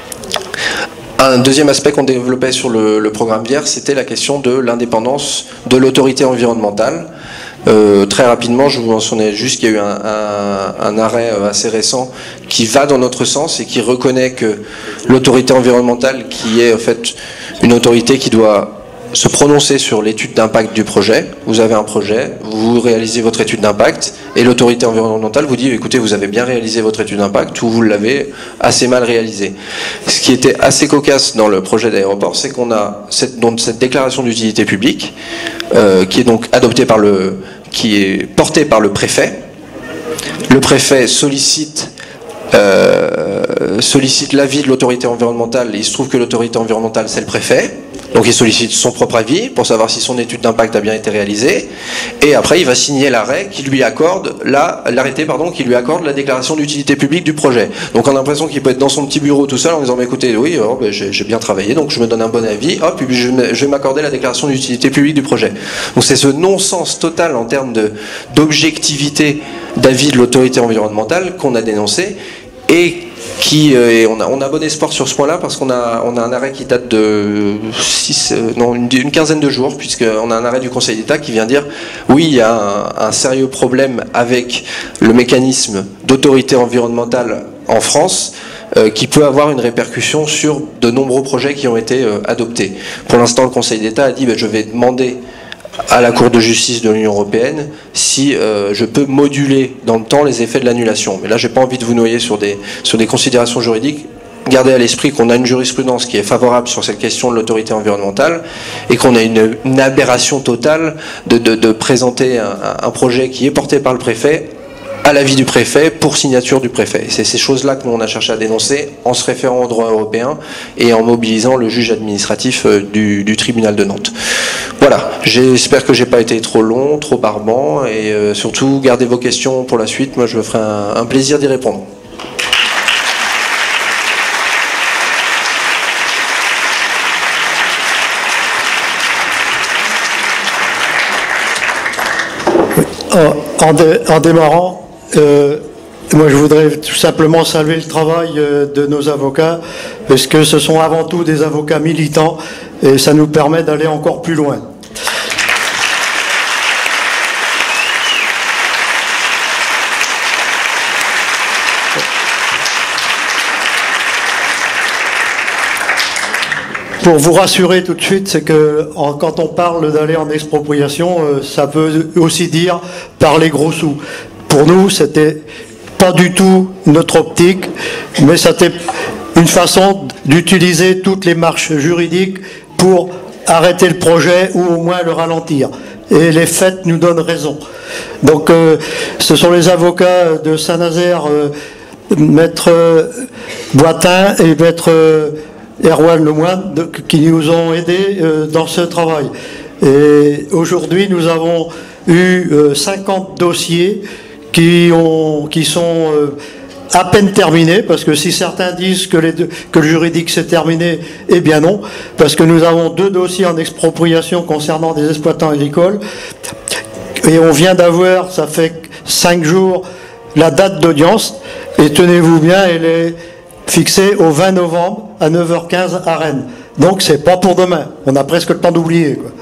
Un deuxième aspect qu'on développait sur le programme Vière, c'était la question de l'indépendance de l'autorité environnementale. Très rapidement, je vous mentionnais juste qu'il y a eu un arrêt assez récent qui va dans notre sens et qui reconnaît que l'autorité environnementale, qui est en fait une autorité qui doit se prononcer sur l'étude d'impact du projet. Vous avez un projet, vous réalisez votre étude d'impact et l'autorité environnementale vous dit écoutez, vous avez bien réalisé votre étude d'impact ou vous l'avez assez mal réalisé. Ce qui était assez cocasse dans le projet d'aéroport, c'est qu'on a cette déclaration d'utilité publique qui est donc adoptée qui est portée par le préfet. Le préfet sollicite l'avis de l'autorité environnementale et il se trouve que l'autorité environnementale c'est le préfet. Donc il sollicite son propre avis pour savoir si son étude d'impact a bien été réalisée. Et après, il va signer l'arrêt qui lui accorde l'arrêté qui lui accorde la déclaration d'utilité publique du projet. Donc on a l'impression qu'il peut être dans son petit bureau tout seul en disant écoutez, oui, j'ai bien travaillé, donc je me donne un bon avis, hop, et puis je vais m'accorder la déclaration d'utilité publique du projet. Donc c'est ce non-sens total en termes d'objectivité d'avis de l'autorité environnementale qu'on a dénoncé et on a bon espoir sur ce point-là parce qu'on a un arrêt qui date de une quinzaine de jours, puisqu'on a un arrêt du Conseil d'État qui vient dire oui, il y a un sérieux problème avec le mécanisme d'autorité environnementale en France qui peut avoir une répercussion sur de nombreux projets qui ont été adoptés. Pour l'instant, le Conseil d'État a dit je vais demander à la Cour de justice de l'Union européenne si je peux moduler dans le temps les effets de l'annulation. Mais là, j'ai pas envie de vous noyer sur des considérations juridiques. Gardez à l'esprit qu'on a une jurisprudence qui est favorable sur cette question de l'autorité environnementale et qu'on a une aberration totale de présenter un projet qui est porté par le préfet à l'avis du préfet pour signature du préfet. C'est ces choses-là que nous on a cherché à dénoncer en se référant au droit européen et en mobilisant le juge administratif du tribunal de Nantes. Voilà, j'espère que j'ai pas été trop long, trop barbant et surtout gardez vos questions pour la suite, moi je me ferai un plaisir d'y répondre. En démarrant, moi je voudrais tout simplement saluer le travail de nos avocats, parce que ce sont avant tout des avocats militants et ça nous permet d'aller encore plus loin. Pour vous rassurer tout de suite, c'est que quand on parle d'aller en expropriation, ça veut aussi dire parler gros sous. Pour nous, c'était pas du tout notre optique, mais c'était une façon d'utiliser toutes les marches juridiques pour arrêter le projet ou au moins le ralentir. Et les faits nous donnent raison. Donc, ce sont les avocats de Saint-Nazaire, maître Boitin et maître Erwan Lemoine, qui nous ont aidés dans ce travail. Et aujourd'hui, nous avons eu 50 dossiers qui sont à peine terminés, parce que si certains disent que le juridique s'est terminé, eh bien non, parce que nous avons 2 dossiers en expropriation concernant des exploitants agricoles, et on vient d'avoir, ça fait 5 jours, la date d'audience, et tenez-vous bien, elle est fixé au 20 novembre à 9h15 à Rennes. Donc c'est pas pour demain. On a presque le temps d'oublier, quoi.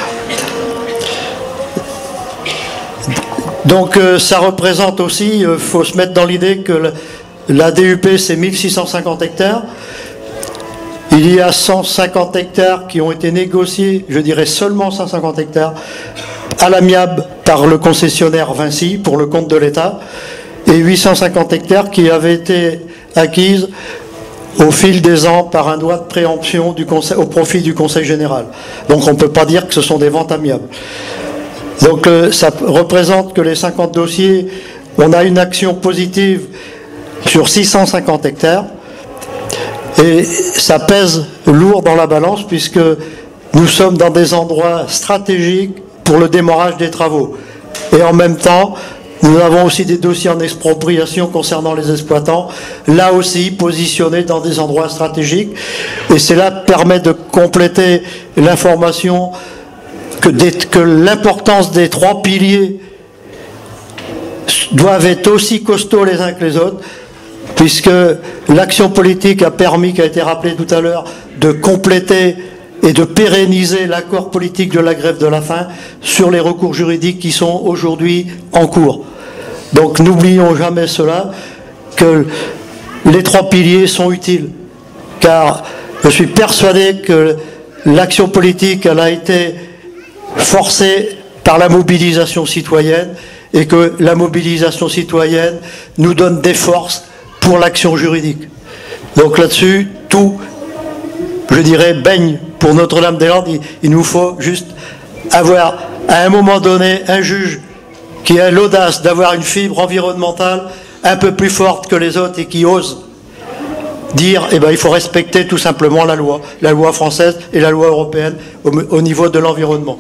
Donc ça représente aussi, faut se mettre dans l'idée que la DUP c'est 1650 hectares. Il y a 150 hectares qui ont été négociés, je dirais seulement 150 hectares, à l'amiable par le concessionnaire Vinci pour le compte de l'État, et 850 hectares qui avaient été acquises au fil des ans par un droit de préemption au profit du Conseil général. Donc on ne peut pas dire que ce sont des ventes amiables. Donc ça représente que les 50 dossiers, on a une action positive sur 650 hectares et ça pèse lourd dans la balance puisque nous sommes dans des endroits stratégiques pour le démarrage des travaux. Et en même temps, nous avons aussi des dossiers en expropriation concernant les exploitants, là aussi positionnés dans des endroits stratégiques. Et cela permet de compléter l'information que l'importance des 3 piliers doivent être aussi costauds les uns que les autres, puisque l'action politique a permis, qui a été rappelé tout à l'heure, de compléter et de pérenniser l'accord politique de la grève de la faim sur les recours juridiques qui sont aujourd'hui en cours. Donc n'oublions jamais cela, que les 3 piliers sont utiles, car je suis persuadé que l'action politique, elle a été forcée par la mobilisation citoyenne, et que la mobilisation citoyenne nous donne des forces pour l'action juridique. Donc là-dessus, tout, je dirais, baigne pour Notre-Dame-des-Landes. Il nous faut juste avoir, à un moment donné, un juge qui a l'audace d'avoir une fibre environnementale un peu plus forte que les autres et qui ose dire eh ben, il faut respecter tout simplement la loi française et la loi européenne au niveau de l'environnement.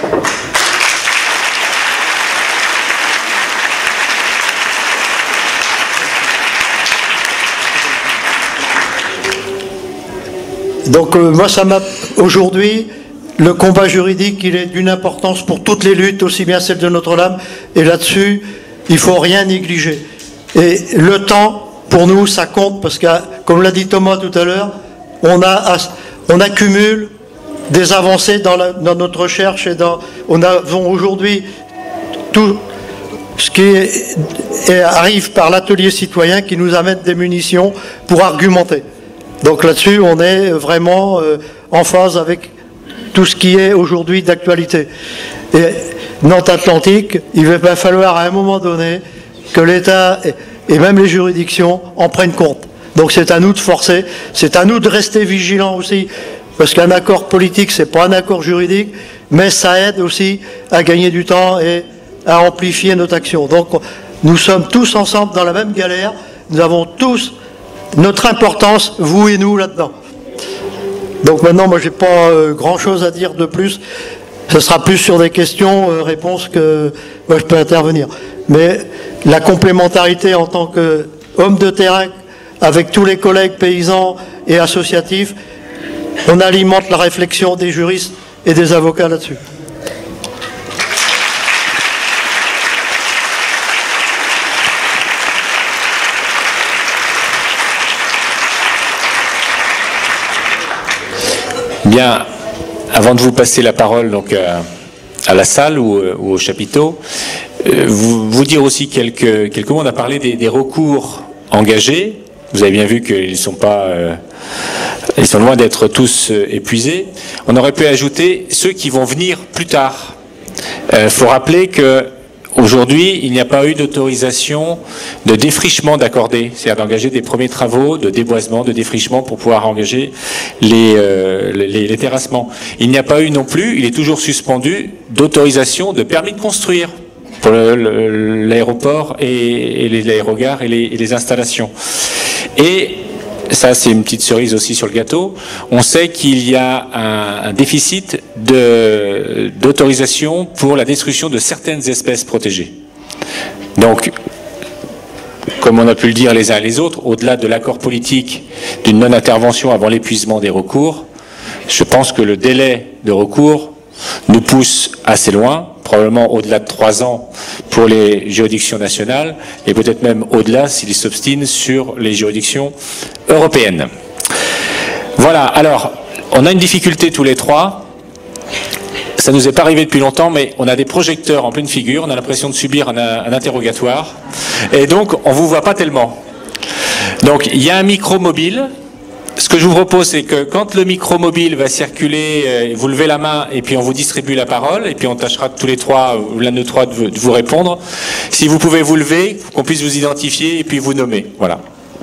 Donc moi, ça m'a aujourd'hui, le combat juridique, il est d'une importance pour toutes les luttes, aussi bien celle de Notre-Dame, et là-dessus, il ne faut rien négliger. Et le temps, pour nous, ça compte, parce que, comme l'a dit Thomas tout à l'heure, on accumule des avancées dans notre recherche, et on a aujourd'hui tout ce qui arrive par l'atelier citoyen qui nous amène des munitions pour argumenter. Donc là-dessus, on est vraiment en phase avec tout ce qui est aujourd'hui d'actualité. Et Nantes Atlantique, il va falloir à un moment donné que l'État et même les juridictions en prennent compte. Donc c'est à nous de forcer, c'est à nous de rester vigilants aussi, parce qu'un accord politique, c'est pas un accord juridique, mais ça aide aussi à gagner du temps et à amplifier notre action. Donc nous sommes tous ensemble dans la même galère, nous avons tous notre importance, vous et nous, là-dedans. Donc maintenant, moi, j'ai pas grand-chose à dire de plus. Ce sera plus sur des questions-réponses que moi, je peux intervenir. Mais la complémentarité en tant qu'homme de terrain, avec tous les collègues paysans et associatifs, on alimente la réflexion des juristes et des avocats là-dessus. Bien, avant de vous passer la parole donc à la salle ou au chapiteau, vous dire aussi quelques mots. On a parlé des recours engagés. Vous avez bien vu qu'ils sont pas, ils sont loin d'être tous épuisés. On aurait pu ajouter ceux qui vont venir plus tard. Faut rappeler que aujourd'hui, il n'y a pas eu d'autorisation de défrichement d'accordé, c'est-à-dire d'engager des premiers travaux de déboisement, de défrichement pour pouvoir engager les terrassements. Il n'y a pas eu non plus, il est toujours suspendu, d'autorisation de permis de construire pour l'aéroport et l'aérogare et les installations. Et ça, c'est une petite cerise aussi sur le gâteau. On sait qu'il y a un déficit d'autorisation pour la destruction de certaines espèces protégées. Donc, comme on a pu le dire les uns et les autres, au-delà de l'accord politique d'une non-intervention avant l'épuisement des recours, je pense que le délai de recours nous pousse assez loin, probablement au-delà de 3 ans pour les juridictions nationales, et peut-être même au-delà s'ils s'obstinent sur les juridictions européennes. Voilà, alors, on a une difficulté tous les trois. Ça nous est pas arrivé depuis longtemps, mais on a des projecteurs en pleine figure, on a l'impression de subir un interrogatoire, et donc on vous voit pas tellement. Donc, il y a un micro mobile. Ce que je vous propose, c'est que quand le micro mobile va circuler, vous levez la main et puis on vous distribue la parole, et puis on tâchera tous les trois, ou l'un de trois, de vous répondre. Si vous pouvez vous lever, qu'on puisse vous identifier et puis vous nommer. Voilà.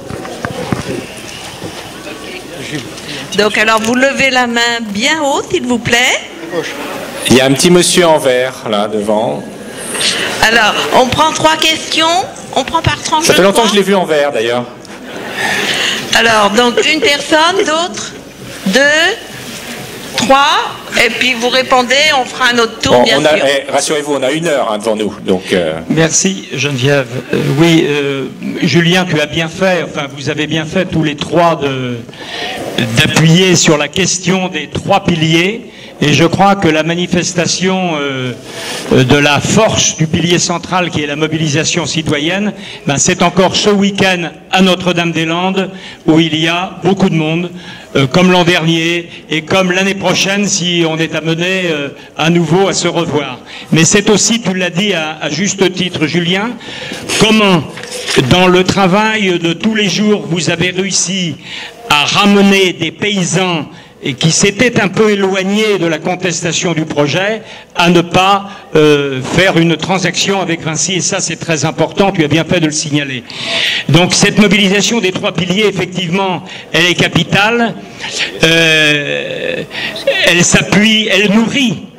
Donc alors vous levez la main bien haut, s'il vous plaît. Il y a un petit monsieur en vert, là, devant. Alors, on prend 3 questions, on prend par tranche. Ça fait longtemps que je l'ai vu en vert, d'ailleurs. Alors, donc une personne, d'autres, 2, 3, et puis vous répondez, on fera un autre tour, bien sûr. Rassurez-vous, on a 1 heure devant nous. Donc, Merci Geneviève. Oui, Julien, tu as bien fait, enfin vous avez bien fait tous les 3 d'appuyer sur la question des 3 piliers. Et je crois que la manifestation de la force du pilier central qui est la mobilisation citoyenne, ben c'est encore ce week-end à Notre-Dame-des-Landes où il y a beaucoup de monde, comme l'an dernier et comme l'année prochaine si on est amené à nouveau à se revoir. Mais c'est aussi, tu l'as dit à juste titre Julien, comment dans le travail de tous les jours vous avez réussi à ramener des paysans et qui s'était un peu éloigné de la contestation du projet, à ne pas faire une transaction avec Vinci, et ça c'est très important, tu as bien fait de le signaler. Donc cette mobilisation des 3 piliers, effectivement, elle est capitale, elle s'appuie, elle nourrit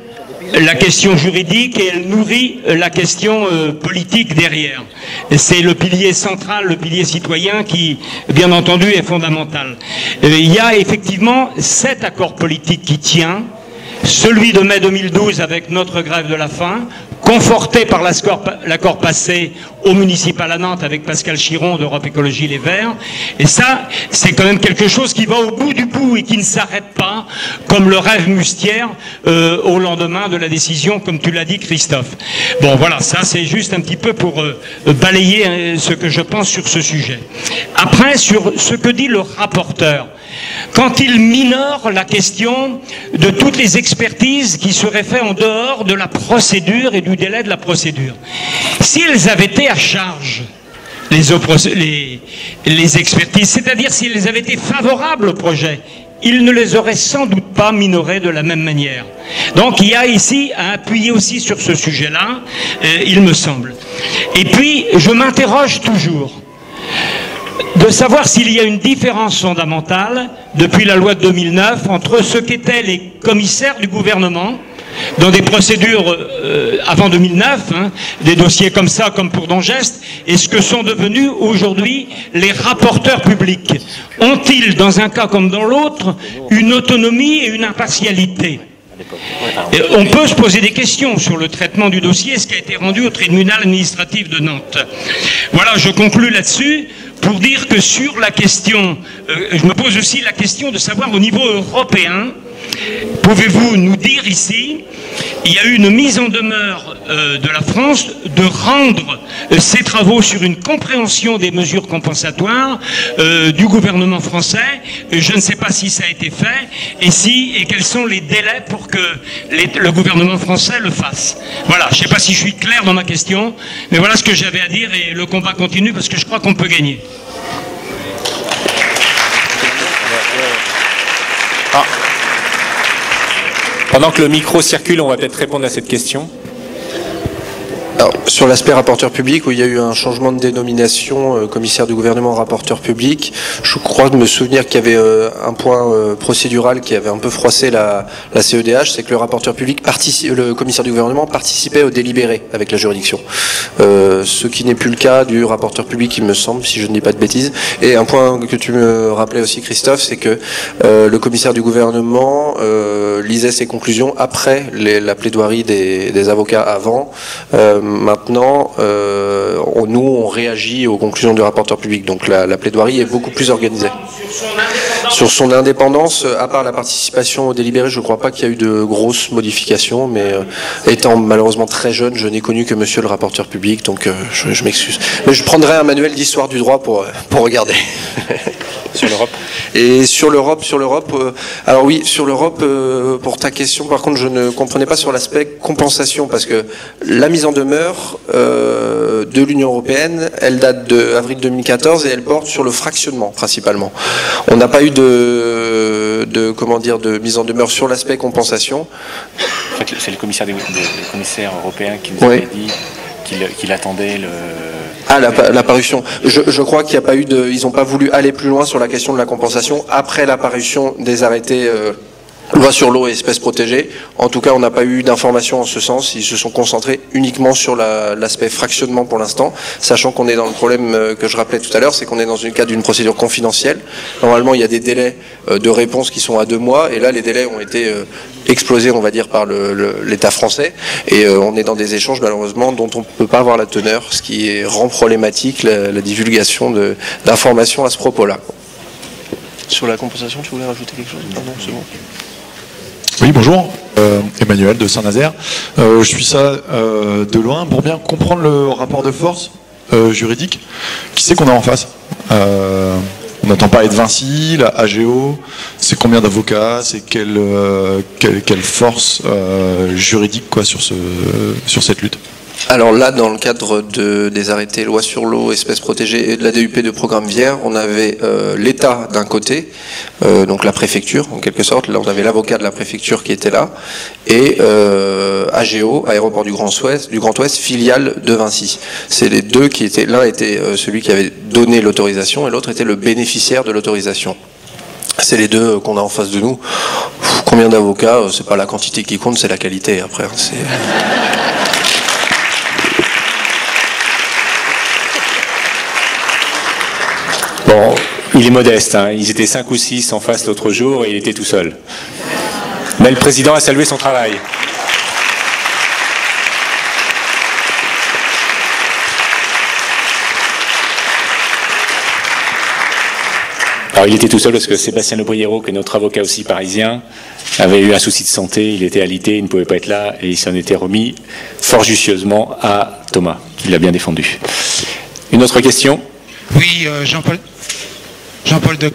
la question juridique et elle nourrit la question politique derrière. C'est le pilier central, le pilier citoyen qui, bien entendu, est fondamental. Il y a effectivement 7 accords politiques qui tient, celui de mai 2012 avec notre grève de la faim, conforté par l'accord passé au municipal à Nantes avec Pascal Chiron d'Europe Écologie Les Verts. Et ça, c'est quand même quelque chose qui va au bout du bout et qui ne s'arrête pas, comme le rêve Mustière au lendemain de la décision, comme tu l'as dit, Christophe. Bon, voilà, ça c'est juste un petit peu pour balayer ce que je pense sur ce sujet. Après, sur ce que dit le rapporteur, quand il minore la question de toutes les expertises qui seraient faites en dehors de la procédure et du délai de la procédure. S'ils avaient été à charge, les expertises, c'est-à-dire s'ils avaient été favorables au projet, ils ne les auraient sans doute pas minorés de la même manière. Donc il y a ici à appuyer aussi sur ce sujet-là, il me semble. Et puis, je m'interroge toujours de savoir s'il y a une différence fondamentale depuis la loi de 2009 entre ce qu'étaient les commissaires du gouvernement dans des procédures avant 2009, des dossiers comme ça, comme pour Dongest, et ce que sont devenus aujourd'hui les rapporteurs publics. Ont-ils, dans un cas comme dans l'autre, une autonomie et une impartialité ? Et on peut se poser des questions sur le traitement du dossier, ce qui a été rendu au tribunal administratif de Nantes. Voilà, je conclus là-dessus pour dire que sur la question, je me pose aussi la question de savoir au niveau européen, pouvez-vous nous dire ici, il y a eu une mise en demeure de la France de rendre ses travaux sur une compréhension des mesures compensatoires du gouvernement français. Je ne sais pas si ça a été fait et quels sont les délais pour que le gouvernement français le fasse. Voilà, je ne sais pas si je suis clair dans ma question, mais voilà ce que j'avais à dire et le combat continue parce que je crois qu'on peut gagner. Pendant que le micro circule, on va peut-être répondre à cette question. Alors, sur l'aspect rapporteur public, où il y a eu un changement de dénomination, commissaire du gouvernement, rapporteur public, je crois de me souvenir qu'il y avait un point procédural qui avait un peu froissé la CEDH, c'est que le rapporteur public, le commissaire du gouvernement participait au délibéré avec la juridiction. Ce qui n'est plus le cas du rapporteur public, il me semble, si je ne dis pas de bêtises. Et un point que tu me rappelais aussi, Christophe, c'est que le commissaire du gouvernement lisait ses conclusions après la plaidoirie des avocats avant. Maintenant, nous, on réagit aux conclusions du rapporteur public. Donc la plaidoirie est beaucoup plus organisée. Sur son indépendance, à part la participation au délibéré, je ne crois pas qu'il y a eu de grosses modifications, mais étant malheureusement très jeune, je n'ai connu que monsieur le rapporteur public, donc je m'excuse. Mais je prendrai un manuel d'histoire du droit pour regarder. Sur l'Europe. Et sur l'Europe, alors oui, sur l'Europe, pour ta question, par contre, je ne comprenais pas sur l'aspect compensation, parce que la mise en demeure de l'Union européenne, elle date d'avril 2014 et elle porte sur le fractionnement principalement. On n'a pas eu de mise en demeure sur l'aspect compensation. En fait, c'est le commissaire européen qui nous avait dit qu'il attendait le... Ah, la parution. Je crois qu'il n'y a pas eu ils n'ont pas voulu aller plus loin sur la question de la compensation après la parution des arrêtés loi sur l'eau et espèces protégées. En tout cas, on n'a pas eu d'informations en ce sens. Ils se sont concentrés uniquement sur l'aspect fractionnement pour l'instant, sachant qu'on est dans le problème que je rappelais tout à l'heure, c'est qu'on est dans le cadre d'une procédure confidentielle. Normalement, il y a des délais de réponse qui sont à 2 mois, et là, les délais ont été explosés, on va dire, par l'État français, et on est dans des échanges, malheureusement, dont on ne peut pas avoir la teneur, ce qui rend problématique la divulgation d'informations à ce propos-là. Sur la compensation, tu voulais rajouter quelque chose? Non, c'est bon. Oui, bonjour, Emmanuel de Saint-Nazaire. Je suis ça de loin pour bien comprendre le rapport de force juridique. Qui c'est qu'on a en face? On n'entend parler de Vinci, la AGO, c'est combien d'avocats, c'est quelle force juridique quoi, sur cette lutte? Alors là, dans le cadre des arrêtés loi sur l'eau, espèces protégées et de la DUP de programme Vierre, on avait l'État d'un côté, donc la préfecture en quelque sorte, là on avait l'avocat de la préfecture qui était là, et AGO, Aéroport du Grand Ouest, filiale de Vinci. C'est les deux qui étaient, l'un était celui qui avait donné l'autorisation et l'autre était le bénéficiaire de l'autorisation. C'est les deux qu'on a en face de nous, combien d'avocats, c'est pas la quantité qui compte, c'est la qualité après. Bon, il est modeste, hein. Ils étaient 5 ou 6 en face l'autre jour et il était tout seul. Mais le président a salué son travail. Alors il était tout seul parce que Sébastien Lebriero, qui est notre avocat aussi parisien, avait eu un souci de santé, il était alité, il ne pouvait pas être là et il s'en était remis fort judicieusement à Thomas, qui l'a bien défendu. Une autre question ? Oui, Jean-Paul de...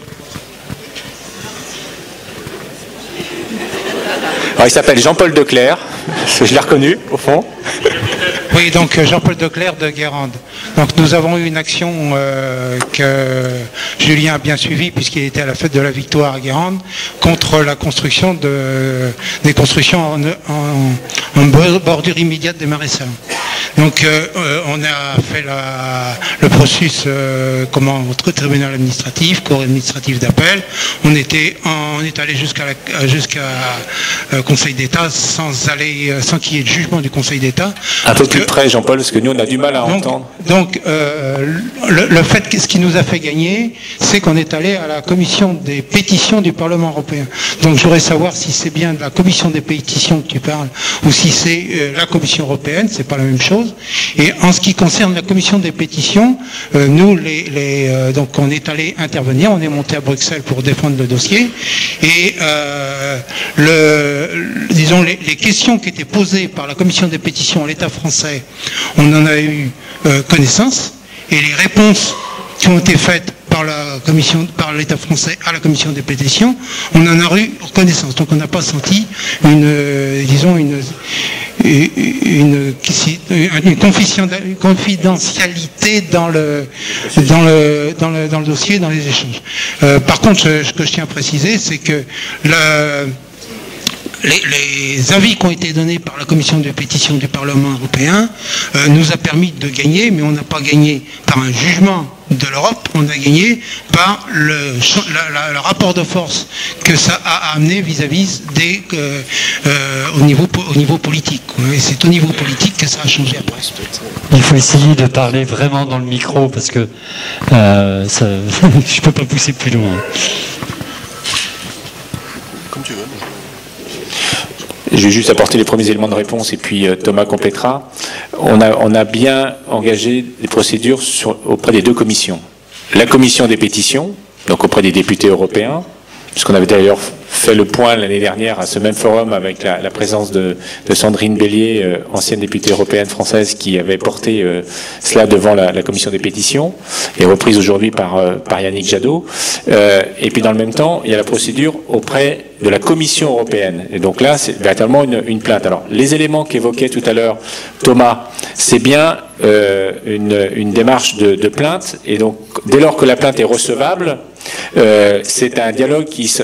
Alors il s'appelle Jean-Paul Declercq, je l'ai reconnu au fond. Oui, donc Jean-Paul Declercq de Guérande. Donc nous avons eu une action que Julien a bien suivie puisqu'il était à la fête de la victoire à Guérande contre la construction des constructions en bordure immédiate des marais salants. Donc on a fait le processus au tribunal administratif, cour administrative d'appel. On est allé jusqu'à Conseil d'État sans qu'il y ait de jugement du Conseil d'État. Un peu plus près, Jean-Paul, parce que nous on a du mal à entendre. Donc ce qui nous a fait gagner, c'est qu'on est allé à la commission des pétitions du Parlement européen. Donc je voudrais savoir si c'est bien de la commission des pétitions que tu parles ou si c'est la commission européenne, c'est pas la même chose. Et en ce qui concerne la commission des pétitions, nous, donc on est allé intervenir, on est monté à Bruxelles pour défendre le dossier, et disons les questions qui étaient posées par la commission des pétitions à l'État français, on en a eu connaissance, et les réponses qui ont été faites par l'État français à la commission des pétitions, on en a eu connaissance. Donc on n'a pas senti une confidentialité dans le dossier, dans les échanges. Par contre, ce que je tiens à préciser, c'est que les avis qui ont été donnés par la commission de pétition du Parlement européen nous a permis de gagner, mais on n'a pas gagné par un jugement de l'Europe, on a gagné par le rapport de force que ça a amené vis-à-vis au niveau politique. Et c'est au niveau politique que ça a changé après. Il faut essayer de parler vraiment dans le micro parce que je ne peux pas pousser plus loin. Comme tu veux. Je vais juste apporter les premiers éléments de réponse et puis Thomas complétera. On a bien engagé des procédures auprès des deux commissions. La commission des pétitions, donc auprès des députés européens, puisqu'on avait d'ailleurs fait le point l'année dernière à ce même forum avec la présence de Sandrine Bélier, ancienne députée européenne française, qui avait porté cela devant la commission des pétitions, et reprise aujourd'hui par Yannick Jadot. Et puis dans le même temps, il y a la procédure auprès de la Commission européenne. Et donc là, c'est véritablement une plainte. Alors, les éléments qu'évoquait tout à l'heure Thomas, c'est bien une démarche de plainte, et donc dès lors que la plainte est recevable, c'est un dialogue qui se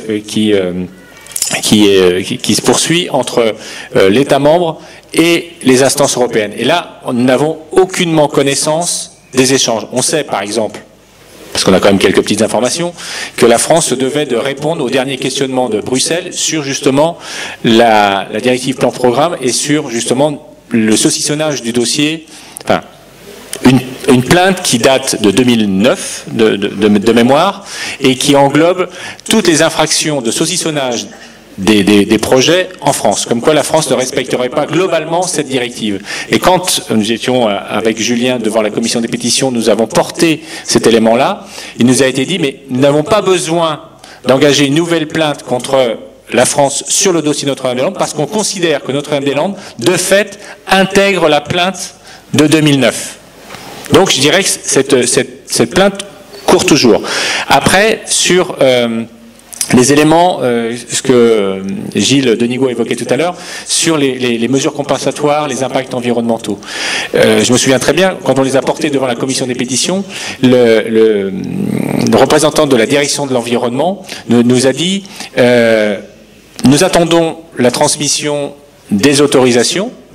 poursuit entre l'État membre et les instances européennes. Et là, nous n'avons aucunement connaissance des échanges. On sait, par exemple, parce qu'on a quand même quelques petites informations, que la France se devait de répondre au dernier questionnement de Bruxelles sur justement la directive plan-programme et sur justement le saucissonnage du dossier, enfin, une plainte qui date de 2009 de mémoire et qui englobe toutes les infractions de saucissonnage des projets en France, comme quoi la France ne respecterait pas globalement cette directive. Et quand nous étions avec Julien devant la commission des pétitions, nous avons porté cet élément-là, il nous a été dit, mais nous n'avons pas besoin d'engager une nouvelle plainte contre la France sur le dossier Notre-Dame-des-Landes, parce qu'on considère que Notre-Dame-des-Landes, de fait, intègre la plainte de 2009. Donc je dirais que cette plainte court toujours. Après, sur les éléments, ce que Gilles Denigaud évoquait tout à l'heure, sur les mesures compensatoires, les impacts environnementaux. Je me souviens très bien, quand on les a portés devant la commission des pétitions, le représentant de la direction de l'environnement nous a dit nous attendons la transmission des autorisations,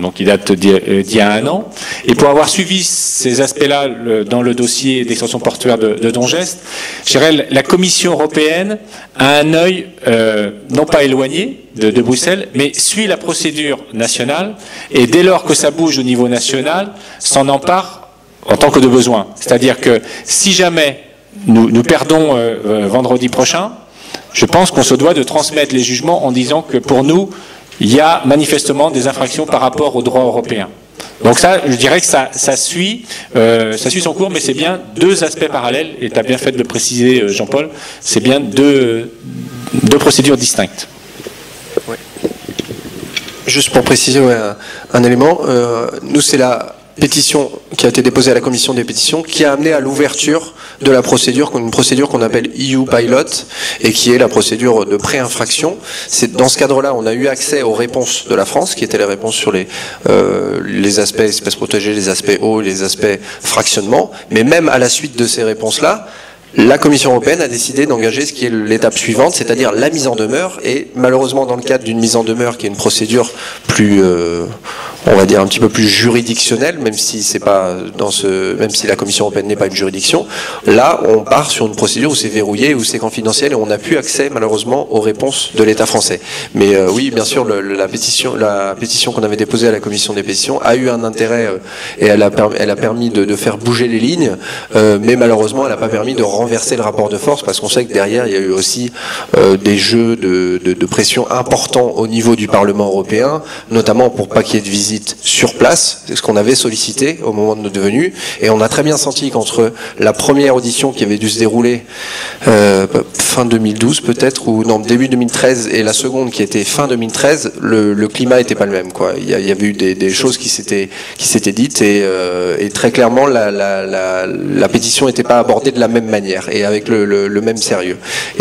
donc il date d'il y a 1 an. Et pour avoir suivi ces aspects-là dans le dossier d'extension portuaire de Dongest, je dirais la Commission européenne a un œil non pas éloigné de Bruxelles, mais suit la procédure nationale, et dès lors que ça bouge au niveau national, s'en empare en tant que de besoin. C'est-à-dire que si jamais nous perdons vendredi prochain, je pense qu'on se doit de transmettre les jugements en disant que pour nous, il y a manifestement des infractions par rapport au droit européen. Donc ça, je dirais que ça suit son cours, mais c'est bien 2 aspects parallèles, et tu as bien fait de le préciser, Jean-Paul, c'est bien deux procédures distinctes. Ouais. Juste pour préciser un élément, nous c'est la pétition qui a été déposée à la commission des pétitions qui a amené à l'ouverture de la procédure, une procédure qu'on appelle EU Pilot, et qui est la procédure de pré-infraction. C'est dans ce cadre-là, on a eu accès aux réponses de la France, qui étaient les réponses sur les aspects espèces protégées, les aspects eau, les aspects fractionnement. Mais même à la suite de ces réponses-là, la Commission européenne a décidé d'engager ce qui est l'étape suivante, c'est-à-dire la mise en demeure, et malheureusement dans le cadre d'une mise en demeure qui est une procédure plus, on va dire un petit peu plus juridictionnelle, même si c'est pas même si la Commission européenne n'est pas une juridiction, là on part sur une procédure où c'est verrouillé, où c'est confidentiel, et on n'a plus accès malheureusement aux réponses de l'État français. Mais oui, bien sûr, la pétition qu'on avait déposée à la Commission des pétitions a eu un intérêt, et elle a permis de faire bouger les lignes, mais malheureusement elle n'a pas permis de renverser le rapport de force, parce qu'on sait que derrière il y a eu aussi des jeux de pression importants au niveau du Parlement européen, notamment pour pas qu'il y ait de visite sur place, c'est ce qu'on avait sollicité au moment de notre venue, et on a très bien senti qu'entre la première audition qui avait dû se dérouler fin 2012 peut-être, ou non, début 2013, et la seconde qui était fin 2013, le climat était pas le même, quoi. Il y avait eu des choses qui s'étaient dites, et très clairement la pétition n'était pas abordée de la même manière et avec le même sérieux.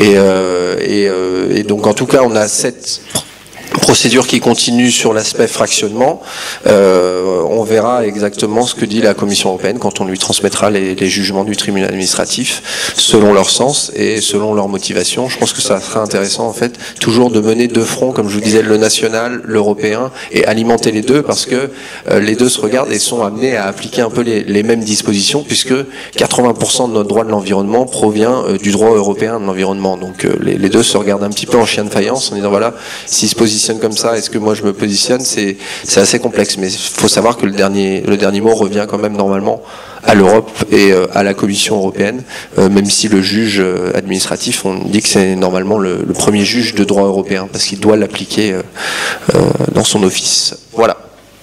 Et donc en tout cas on a cette procédure qui continue sur l'aspect fractionnement. On verra exactement ce que dit la Commission européenne quand on lui transmettra les jugements du tribunal administratif selon leur sens et selon leur motivation. Je pense que ça sera intéressant en fait toujours de mener 2 fronts, comme je vous disais, le national, l'européen, et alimenter les deux, parce que les deux se regardent et sont amenés à appliquer un peu les mêmes dispositions, puisque 80% de notre droit de l'environnement provient du droit européen de l'environnement. Donc les deux se regardent un petit peu en chien de faïence en disant voilà, s'ils se positionnent comme ça, est-ce que moi je me positionne, c'est assez complexe, mais il faut savoir que le dernier mot revient quand même normalement à l'Europe et à la Commission européenne, même si le juge administratif, on dit que c'est normalement le premier juge de droit européen, parce qu'il doit l'appliquer dans son office. Voilà.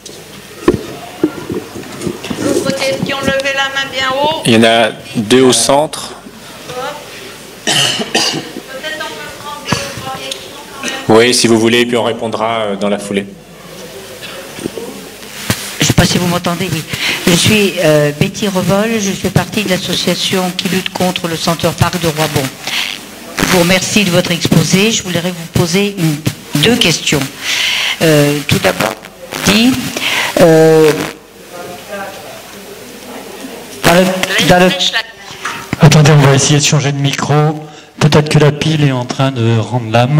D'autres questions, levez la main bien haut. Il y en a 2 au centre. Oui, si vous voulez, puis on répondra dans la foulée. Je ne sais pas si vous m'entendez, oui. Je suis Betty Revol, je fais partie de l'association qui lutte contre le Center Parc de Roibon. Je vous remercie de votre exposé. Je voudrais vous poser 2 questions. Tout d'abord, Attendez, on va essayer de changer de micro. Peut-être que la pile est en train de rendre l'âme.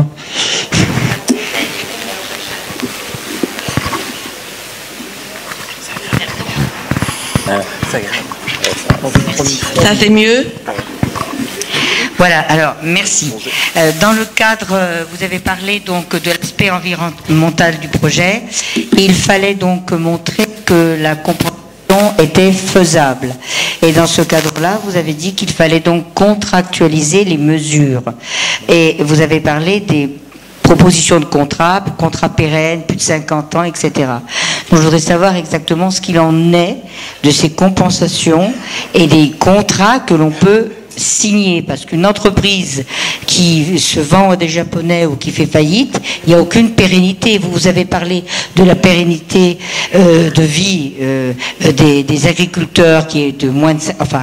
Ça fait mieux. Voilà, alors merci. Dans le cadre, vous avez parlé donc de l'aspect environnemental du projet. Il fallait donc montrer que la compréhension était faisable. Et dans ce cadre-là, vous avez dit qu'il fallait donc contractualiser les mesures. Et vous avez parlé des propositions de contrat pérennes, plus de 50 ans, etc. Donc je voudrais savoir exactement ce qu'il en est de ces compensations et des contrats que l'on peut signer, parce qu'une entreprise qui se vend à des Japonais ou qui fait faillite, il n'y a aucune pérennité. Vous avez parlé de la pérennité de vie des agriculteurs qui est de moins de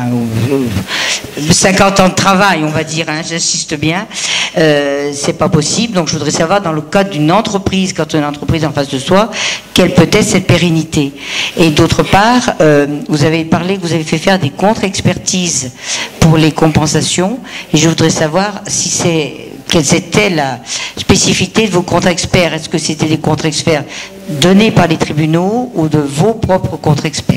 50 ans de travail, on va dire, hein, j'insiste bien. C'est pas possible. Donc je voudrais savoir, dans le cadre d'une entreprise, quand on a une entreprise en face de soi, quelle peut être cette pérennité. Et d'autre part, vous avez parlé que vous avez fait faire des contre-expertises pour les compensations, et je voudrais savoir quelle était la spécificité de vos contre-experts. Est-ce que c'était des contre-experts donnés par les tribunaux ou de vos propres contre-experts?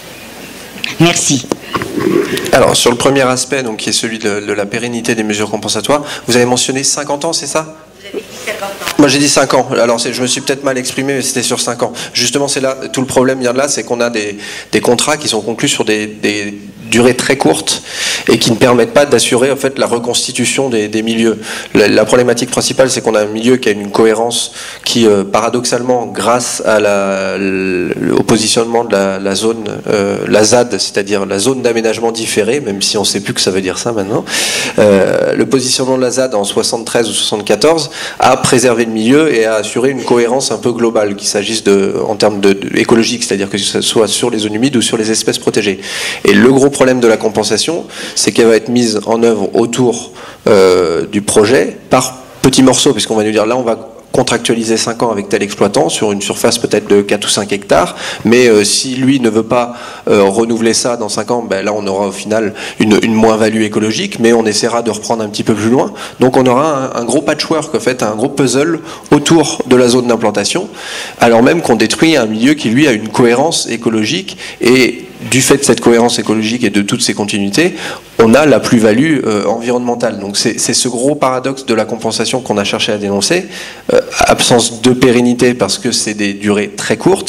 Merci. Alors, sur le premier aspect, donc, qui est celui de la pérennité des mesures compensatoires, vous avez mentionné 50 ans, c'est ça? Vous avez dit 50 ans. Moi, j'ai dit 5 ans. Alors, je me suis peut-être mal exprimé, mais c'était sur 5 ans. Justement, c'est là, tout le problème vient de là, c'est qu'on a des contrats qui sont conclus sur des durées très courtes et qui ne permettent pas d'assurer en fait la reconstitution des milieux. La problématique principale, c'est qu'on a un milieu qui a une cohérence qui, paradoxalement, grâce à au positionnement de la zone, la ZAD, c'est-à-dire la zone d'aménagement différé, même si on ne sait plus que ça veut dire ça maintenant, le positionnement de la ZAD en 73 ou 74 a préservé le milieu et a assuré une cohérence un peu globale, qu'il s'agisse en termes écologiques, c'est-à-dire que ce soit sur les zones humides ou sur les espèces protégées. Et le gros problème de la compensation, c'est qu'elle va être mise en œuvre autour du projet par petits morceaux, puisqu'on va nous dire là on va contractualiser 5 ans avec tel exploitant sur une surface peut-être de 4 ou 5 hectares, mais si lui ne veut pas renouveler ça dans 5 ans, ben là on aura au final une moins-value écologique, mais on essaiera de reprendre un petit peu plus loin. Donc on aura un gros patchwork, en fait, un gros puzzle autour de la zone d'implantation, alors même qu'on détruit un milieu qui lui a une cohérence écologique, et du fait de cette cohérence écologique et de toutes ces continuités, on a la plus-value environnementale. Donc c'est ce gros paradoxe de la compensation qu'on a cherché à dénoncer. Absence de pérennité parce que c'est des durées très courtes.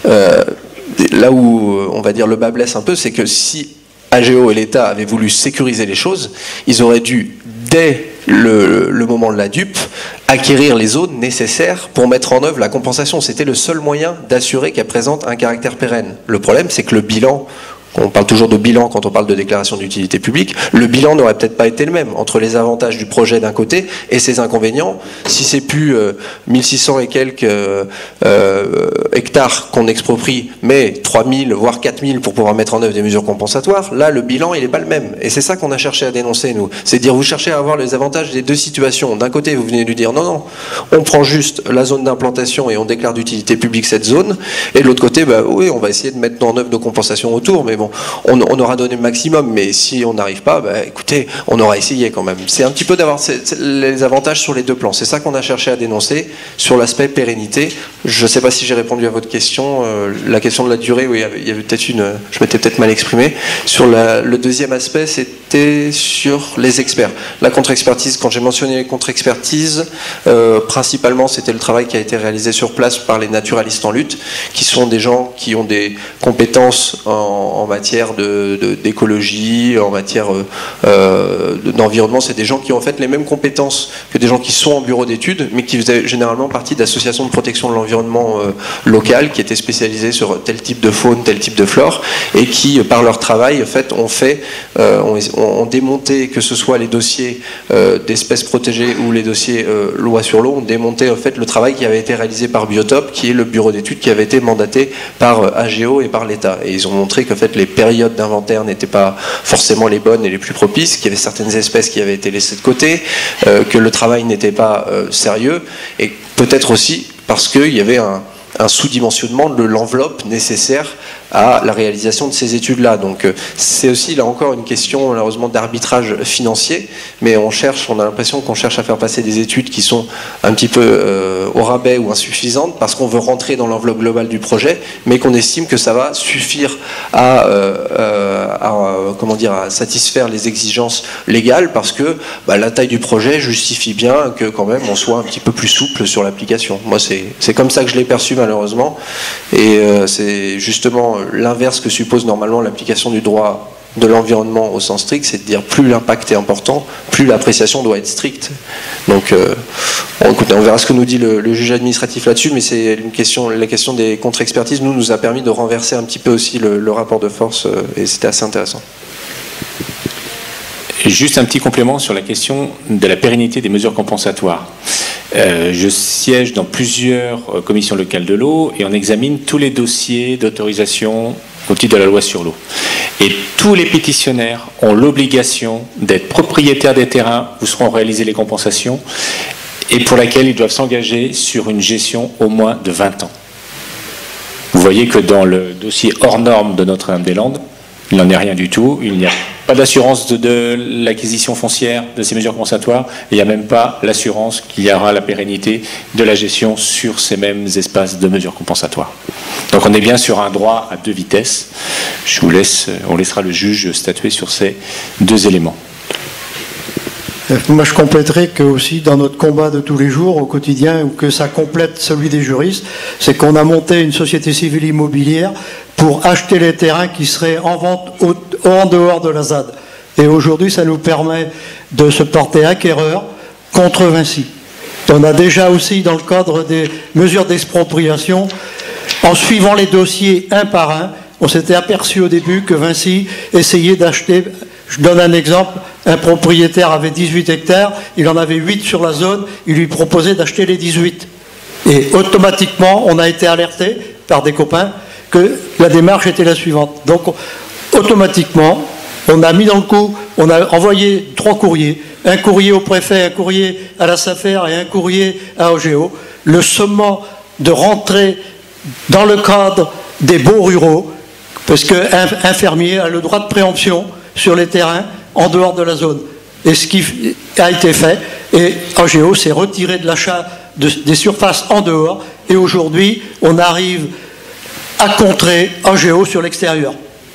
Là où on va dire le bas blesse un peu, c'est que si AGO et l'État avaient voulu sécuriser les choses, ils auraient dû, dès le moment de la DUP, acquérir les zones nécessaires pour mettre en œuvre la compensation. C'était le seul moyen d'assurer qu'elle présente un caractère pérenne. Le problème, c'est que le bilan, on parle toujours de bilan quand on parle de déclaration d'utilité publique, le bilan n'aurait peut-être pas été le même entre les avantages du projet d'un côté et ses inconvénients. Si c'est plus 1600 et quelques hectares qu'on exproprie, mais 3000 voire 4000 pour pouvoir mettre en œuvre des mesures compensatoires, là le bilan il n'est pas le même. Et c'est ça qu'on a cherché à dénoncer nous. C'est dire vous cherchez à avoir les avantages des deux situations. D'un côté vous venez de dire non, on prend juste la zone d'implantation et on déclare d'utilité publique cette zone, et de l'autre côté bah, oui on va essayer de mettre en œuvre nos compensations autour, mais bon, on aura donné le maximum, mais si on n'arrive pas, bah, écoutez, on aura essayé quand même. C'est un petit peu d'avoir les avantages sur les deux plans. C'est ça qu'on a cherché à dénoncer sur l'aspect pérennité. Je ne sais pas si j'ai répondu à votre question. La question de la durée, oui, il y avait peut-être je m'étais peut-être mal exprimé. Sur le deuxième aspect, c'était sur les experts. La contre-expertise, quand j'ai mentionné les contre-expertises, principalement, c'était le travail qui a été réalisé sur place par les naturalistes en lutte, qui sont des gens qui ont des compétences en matière d'écologie, en matière d'environnement. C'est des gens qui ont en fait les mêmes compétences que des gens qui sont en bureau d'études, mais qui faisaient généralement partie d'associations de protection de l'environnement locales, qui étaient spécialisées sur tel type de faune, tel type de flore, et qui, par leur travail, en fait, ont démonté, que ce soit les dossiers d'espèces protégées ou les dossiers loi sur l'eau, ont démonté en fait le travail qui avait été réalisé par Biotope, qui est le bureau d'études qui avait été mandaté par AGO et par l'État. Et ils ont montré qu'en fait les périodes d'inventaire n'étaient pas forcément les bonnes et les plus propices, qu'il y avait certaines espèces qui avaient été laissées de côté, que le travail n'était pas sérieux, et peut-être aussi parce qu'il y avait un sous-dimensionnement de l'enveloppe nécessaire à la réalisation de ces études-là. Donc c'est aussi là encore une question malheureusement d'arbitrage financier, mais on a l'impression qu'on cherche à faire passer des études qui sont un petit peu au rabais ou insuffisantes parce qu'on veut rentrer dans l'enveloppe globale du projet, mais qu'on estime que ça va suffire à satisfaire les exigences légales parce que la taille du projet justifie bien que quand même on soit un petit peu plus souple sur l'application. Moi c'est comme ça que je l'ai perçu malheureusement, et c'est justement l'inverse que suppose normalement l'application du droit de l'environnement au sens strict, c'est de dire plus l'impact est important, plus l'appréciation doit être stricte. Donc on verra ce que nous dit le juge administratif là-dessus, mais c'est la question des contre-expertises nous a permis de renverser un petit peu aussi le rapport de force, et c'était assez intéressant. Juste un petit complément sur la question de la pérennité des mesures compensatoires. Je siège dans plusieurs commissions locales de l'eau et on examine tous les dossiers d'autorisation au titre de la loi sur l'eau. Et tous les pétitionnaires ont l'obligation d'être propriétaires des terrains où seront réalisées les compensations et pour laquelle ils doivent s'engager sur une gestion au moins de 20 ans. Vous voyez que dans le dossier hors norme de Notre-Dame-des-Landes, Il n'en est rien du tout. Il n'y a pas d'assurance de l'acquisition foncière de ces mesures compensatoires. Il n'y a même pas l'assurance qu'il y aura la pérennité de la gestion sur ces mêmes espaces de mesures compensatoires. Donc on est bien sur un droit à deux vitesses. On laissera le juge statuer sur ces deux éléments. Moi, je compléterai que aussi dans notre combat de tous les jours, au quotidien, ou que ça complète celui des juristes, c'est qu'on a monté une société civile immobilière pour acheter les terrains qui seraient en vente en dehors de la ZAD. Et aujourd'hui, ça nous permet de se porter acquéreur contre Vinci. On a déjà aussi, dans le cadre des mesures d'expropriation, en suivant les dossiers un par un, on s'était aperçu au début que Vinci essayait d'acheter. Je donne un exemple, un propriétaire avait 18 hectares, il en avait 8 sur la zone, il lui proposait d'acheter les 18. Et automatiquement, on a été alerté par des copains que la démarche était la suivante. Donc, automatiquement, on a mis dans le coup, on a envoyé 3 courriers, un courrier au préfet, un courrier à la SAFER et un courrier à OGEO, le sommant de rentrer dans le cadre des baux ruraux, parce qu'un fermier a le droit de préemption sur les terrains en dehors de la zone. Et ce qui a été fait, et OGEO s'est retiré de l'achat des surfaces en dehors, et aujourd'hui, on arrive à contrer OGEO sur l'extérieur.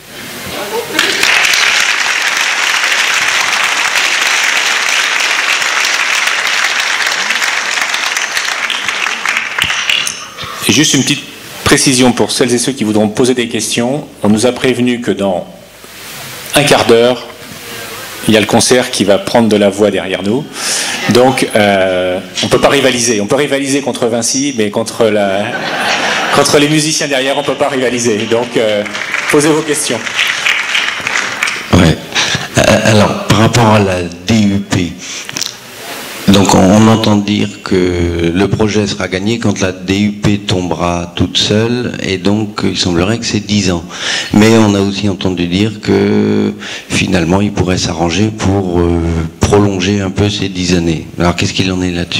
Et juste une petite précision pour celles et ceux qui voudront poser des questions. On nous a prévenu que dans un quart d'heure, il y a le concert qui va prendre de la voix derrière nous. Donc, on ne peut pas rivaliser. On peut rivaliser contre Vinci, mais contre les musiciens derrière, on ne peut pas rivaliser. Donc, posez vos questions. Ouais. Alors, par rapport à la DUP, donc on entend dire que le projet sera gagné quand la DUP tombera toute seule, et donc il semblerait que c'est 10 ans. Mais on a aussi entendu dire que finalement il pourrait s'arranger pour prolonger un peu ces 10 années. Alors qu'est-ce qu'il en est là-dessus ?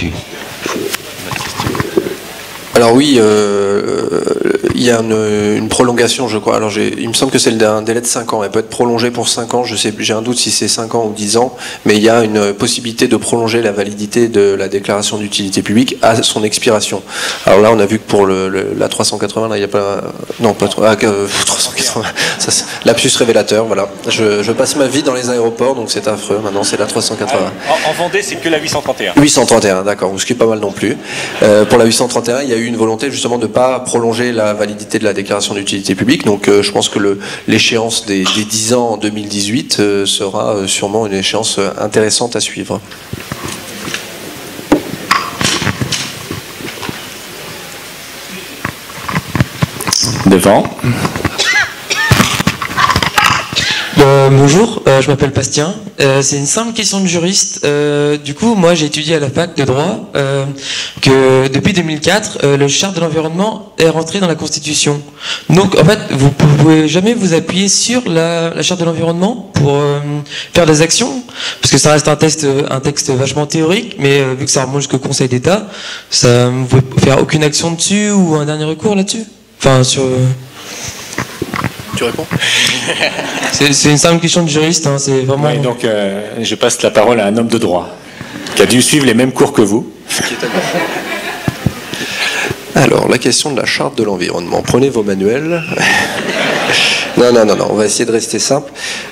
Alors oui, il y a une prolongation, je crois. Alors il me semble que c'est un délai de 5 ans. Elle peut être prolongée pour 5 ans. J'ai un doute si c'est 5 ans ou 10 ans. Mais il y a une possibilité de prolonger la validité de la déclaration d'utilité publique à son expiration. Alors là, on a vu que pour la 380, là, il n'y a pas... Non, pas 380. Lapsus révélateur, voilà. Je passe ma vie dans les aéroports, donc c'est affreux. Maintenant, c'est la 380. En Vendée, c'est que la 831. 831, d'accord. Ce qui est pas mal non plus. Pour la 831, il y a eu une volonté justement de ne pas prolonger la validité de la déclaration d'utilité publique. Donc je pense que l'échéance des 10 ans en 2018 sera sûrement une échéance intéressante à suivre. Devant. Bonjour, je m'appelle Bastien. C'est une simple question de juriste. Du coup, moi, j'ai étudié à la fac de droit que depuis 2004, le charte de l'environnement est rentré dans la Constitution. Donc, en fait, vous pouvez jamais vous appuyer sur la charte de l'environnement pour faire des actions, parce que ça reste un texte vachement théorique, mais vu que ça remonte jusqu'au Conseil d'État, vous ne pouvez faire aucune action dessus ou un dernier recours là-dessus. Enfin, sur. Tu réponds? C'est une simple question de juriste, hein, c'est vraiment... Oui, donc je passe la parole à un homme de droit qui a dû suivre les mêmes cours que vous. Alors, la question de la charte de l'environnement. Prenez vos manuels. Non, on va essayer de rester simple.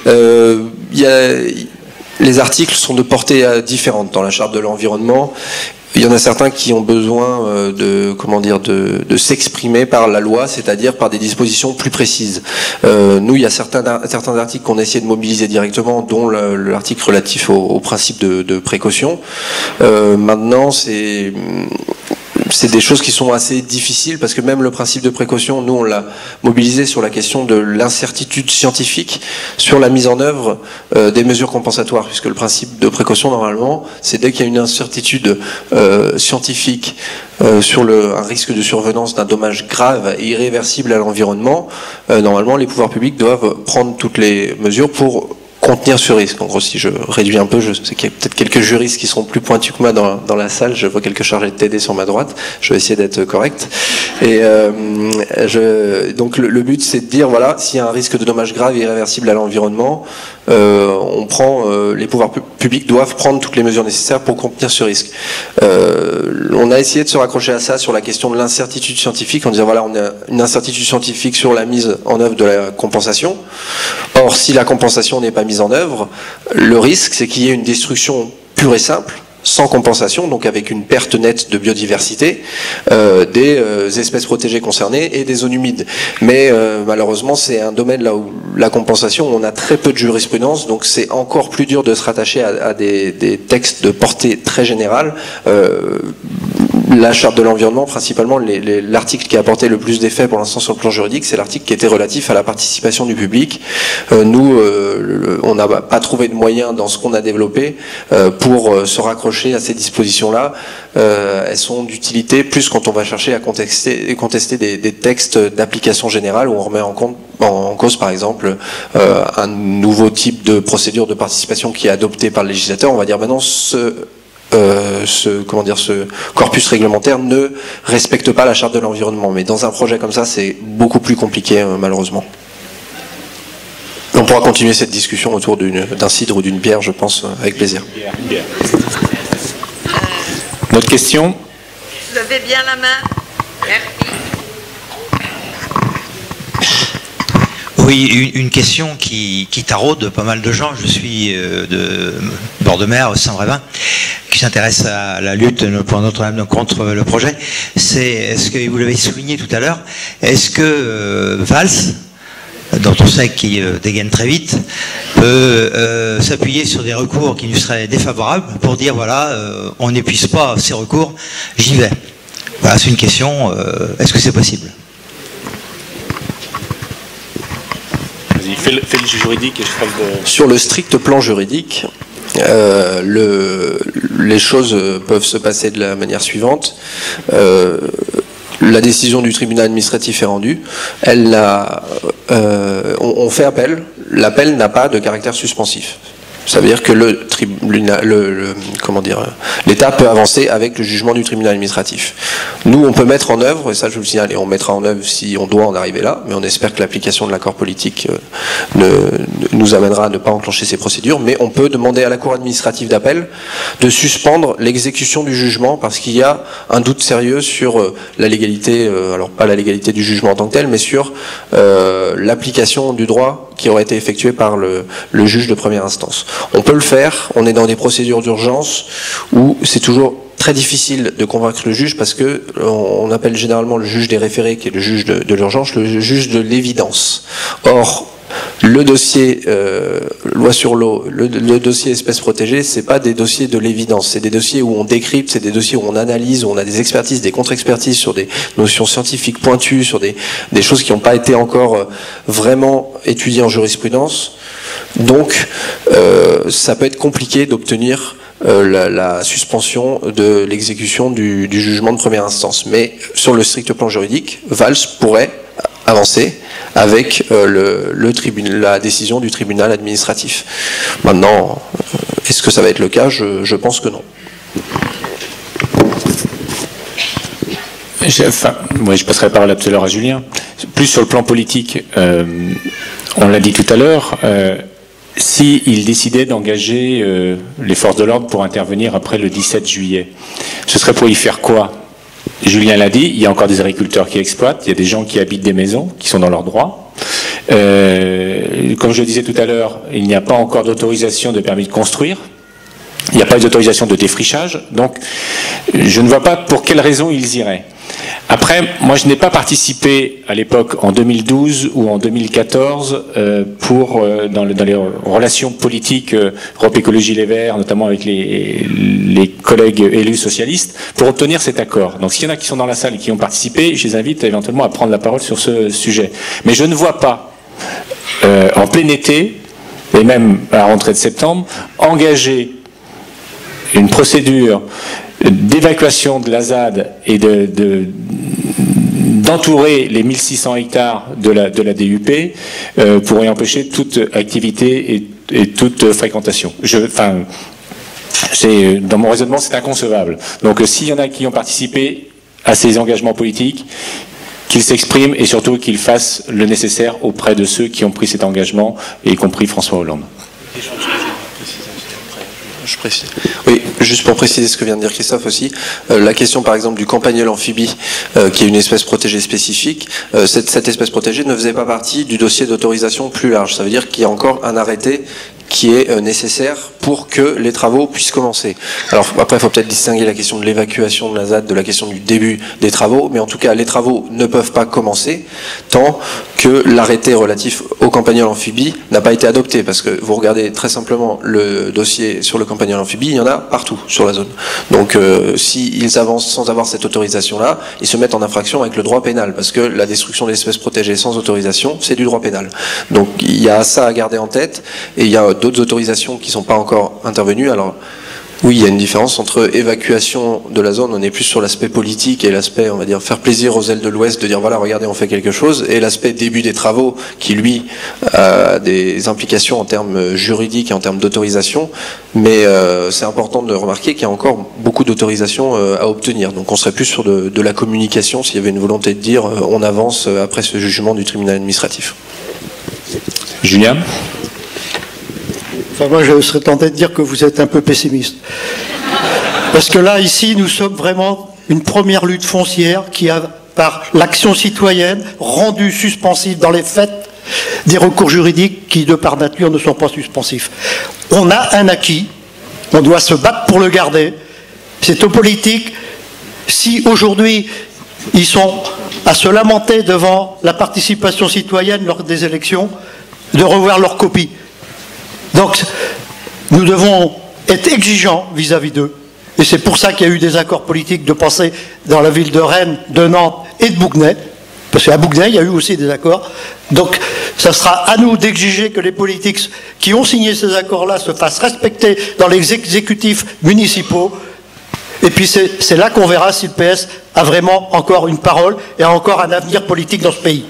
Les articles sont de portée différente dans la charte de l'environnement. Il y en a certains qui ont besoin de s'exprimer par la loi, c'est-à-dire par des dispositions plus précises. Nous, il y a certains articles qu'on a essayé de mobiliser directement, dont l'article relatif au principe de précaution. Maintenant, c'est des choses qui sont assez difficiles, parce que même le principe de précaution, nous on l'a mobilisé sur la question de l'incertitude scientifique sur la mise en œuvre des mesures compensatoires, puisque le principe de précaution normalement, c'est dès qu'il y a une incertitude scientifique sur un risque de survenance d'un dommage grave et irréversible à l'environnement, normalement les pouvoirs publics doivent prendre toutes les mesures pour contenir ce risque. En gros, si je réduis un peu, je sais qu'il y a peut-être quelques juristes qui seront plus pointus que moi dans la salle. Je vois quelques chargés de TD sur ma droite. Je vais essayer d'être correct. Et donc le but, c'est de dire, voilà, s'il y a un risque de dommages graves et irréversibles à l'environnement, les pouvoirs publics doivent prendre toutes les mesures nécessaires pour contenir ce risque. On a essayé de se raccrocher à ça sur la question de l'incertitude scientifique, en disant, voilà, on a une incertitude scientifique sur la mise en œuvre de la compensation. Or, si la compensation n'est pas mise en œuvre, le risque, c'est qu'il y ait une destruction pure et simple, sans compensation, donc avec une perte nette de biodiversité, des espèces protégées concernées et des zones humides. Mais malheureusement, c'est un domaine là où la compensation, on a très peu de jurisprudence, donc c'est encore plus dur de se rattacher à des textes de portée très générale. La charte de l'environnement, principalement, l'article qui a apporté le plus d'effets pour l'instant sur le plan juridique, c'est l'article qui était relatif à la participation du public. Nous, on n'a pas trouvé de moyens dans ce qu'on a développé pour se raccrocher à ces dispositions-là. Elles sont d'utilité plus quand on va chercher à contester des textes d'application générale où on remet en cause, par exemple, un nouveau type de procédure de participation qui est adopté par le législateur. On va dire maintenant ce corpus réglementaire ne respecte pas la charte de l'environnement. Mais dans un projet comme ça, c'est beaucoup plus compliqué, malheureusement. On pourra continuer cette discussion autour d'un cidre ou d'une bière, je pense, avec plaisir. D'autres questions? Levez bien la main. Merci. Oui, une question qui taraude pas mal de gens. Je suis de bord de mer, Saint-Brévin, qui s'intéresse à la lutte pour Notre-Dame contre le projet. Est-ce que, vous l'avez souligné tout à l'heure, est-ce que Valls, dont on sait qu'il dégaine très vite, peut s'appuyer sur des recours qui lui seraient défavorables pour dire, voilà, on n'épuise pas ces recours, j'y vais. Voilà, c'est une question, est-ce que c'est possible? Fais le juridique et je ferai le... Sur le strict plan juridique, les choses peuvent se passer de la manière suivante. La décision du tribunal administratif est rendue. On fait appel. L'appel n'a pas de caractère suspensif. Ça veut dire que l'État peut avancer avec le jugement du tribunal administratif. Nous, on peut mettre en œuvre, et ça je vous le signale, et on mettra en œuvre si on doit en arriver là, mais on espère que l'application de l'accord politique nous amènera à ne pas enclencher ces procédures, mais on peut demander à la Cour administrative d'appel de suspendre l'exécution du jugement parce qu'il y a un doute sérieux sur la légalité, alors pas la légalité du jugement en tant que tel, mais sur l'application du droit qui aurait été effectué par le juge de première instance. On peut le faire, on est dans des procédures d'urgence où c'est toujours très difficile de convaincre le juge parce que on appelle généralement le juge des référés, qui est le juge de l'urgence, le juge de l'évidence. Or, le dossier loi sur l'eau, le dossier espèces protégées, c'est pas des dossiers de l'évidence, c'est des dossiers où on décrypte, c'est des dossiers où on analyse, où on a des expertises, des contre-expertises sur des notions scientifiques pointues, sur des choses qui n'ont pas été encore vraiment étudiées en jurisprudence. Donc, ça peut être compliqué d'obtenir la suspension de l'exécution du jugement de première instance. Mais sur le strict plan juridique, Valls pourrait avancer avec la décision du tribunal administratif. Maintenant, est-ce que ça va être le cas? Je pense que non. Je passerai la parole tout à l'heure à Julien. Plus sur le plan politique, on l'a dit tout à l'heure, s'il décidait d'engager les forces de l'ordre pour intervenir après le 17 juillet, ce serait pour y faire quoi? Julien l'a dit, il y a encore des agriculteurs qui exploitent, il y a des gens qui habitent des maisons, qui sont dans leurs droits. Comme je le disais tout à l'heure, il n'y a pas encore d'autorisation de permis de construire. Il n'y a pas d'autorisation de défrichage. Donc, je ne vois pas pour quelles raisons ils iraient. Après, moi je n'ai pas participé à l'époque en 2012 ou en 2014 dans les relations politiques Europe Écologie Les Verts, notamment avec les collègues élus socialistes, pour obtenir cet accord. Donc s'il y en a qui sont dans la salle et qui ont participé, je les invite éventuellement à prendre la parole sur ce sujet. Mais je ne vois pas, en plein été, et même à la rentrée de septembre, engager une procédure d'évacuation de la ZAD et d'entourer les 1600 hectares de la DUP pour y empêcher toute activité et toute fréquentation. Dans mon raisonnement, c'est inconcevable. Donc s'il y en a qui ont participé à ces engagements politiques, qu'ils s'expriment et surtout qu'ils fassent le nécessaire auprès de ceux qui ont pris cet engagement, et y compris François Hollande. Je précise. Oui, juste pour préciser ce que vient de dire Christophe aussi, la question par exemple du campagnol amphibie, qui est une espèce protégée spécifique, cette espèce protégée ne faisait pas partie du dossier d'autorisation plus large. Ça veut dire qu'il y a encore un arrêté qui est nécessaire pour que les travaux puissent commencer. Alors après, il faut peut-être distinguer la question de l'évacuation de la ZAD de la question du début des travaux, mais en tout cas, les travaux ne peuvent pas commencer tant que l'arrêté relatif au campagnol amphibie n'a pas été adopté, parce que vous regardez très simplement le dossier sur le campagnol amphibie, il y en a partout sur la zone. Donc s'ils avancent sans avoir cette autorisation-là, ils se mettent en infraction avec le droit pénal, parce que la destruction d'espèces protégées sans autorisation, c'est du droit pénal. Donc il y a ça à garder en tête, et il y a d'autres autorisations qui ne sont pas encore intervenues. Alors oui, il y a une différence entre évacuation de la zone, on est plus sur l'aspect politique et l'aspect, on va dire, faire plaisir aux ailes de l'Ouest, de dire voilà, regardez, on fait quelque chose, et l'aspect début des travaux, qui lui a des implications en termes juridiques et en termes d'autorisation, mais c'est important de remarquer qu'il y a encore beaucoup d'autorisations à obtenir. Donc on serait plus sur de la communication s'il y avait une volonté de dire on avance après ce jugement du tribunal administratif. Julien ? Enfin, moi, je serais tenté de dire que vous êtes un peu pessimiste. Parce que là, ici, nous sommes vraiment une première lutte foncière qui a, par l'action citoyenne, rendu suspensif dans les faits des recours juridiques qui, de par nature, ne sont pas suspensifs. On a un acquis, on doit se battre pour le garder. C'est aux politiques, si aujourd'hui, ils sont à se lamenter devant la participation citoyenne lors des élections, de revoir leur copie. Donc, nous devons être exigeants vis-à-vis d'eux. Et c'est pour ça qu'il y a eu des accords politiques de passer dans la ville de Rennes, de Nantes et de Bouguenais. Parce qu'à Bouguenais, il y a eu aussi des accords. Donc, ça sera à nous d'exiger que les politiques qui ont signé ces accords-là se fassent respecter dans les exécutifs municipaux. Et puis, c'est là qu'on verra si le PS a vraiment encore une parole et a encore un avenir politique dans ce pays.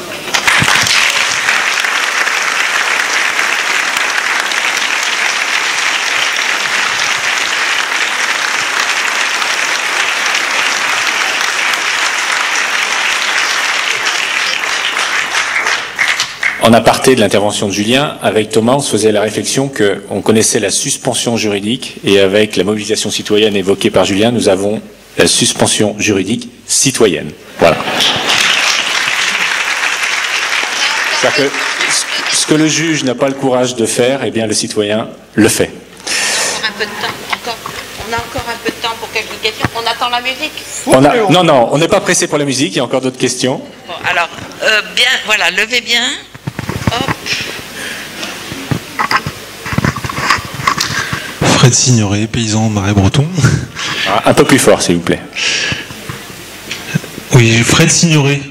En aparté de l'intervention de Julien, avec Thomas, on se faisait la réflexion qu'on connaissait la suspension juridique, et avec la mobilisation citoyenne évoquée par Julien, nous avons la suspension juridique citoyenne. Voilà. C'est-à-dire que ce que le juge n'a pas le courage de faire, eh bien le citoyen le fait. Un peu de temps, on a encore un peu de temps pour quelques questions. On attend la musique. Non, on n'est pas pressé pour la musique, il y a encore d'autres questions. Bon, alors, bien, voilà, levez bien. Hop. Fred Signoret, paysan marais breton. Un peu plus fort, s'il vous plaît. Oui, Fred Signoret.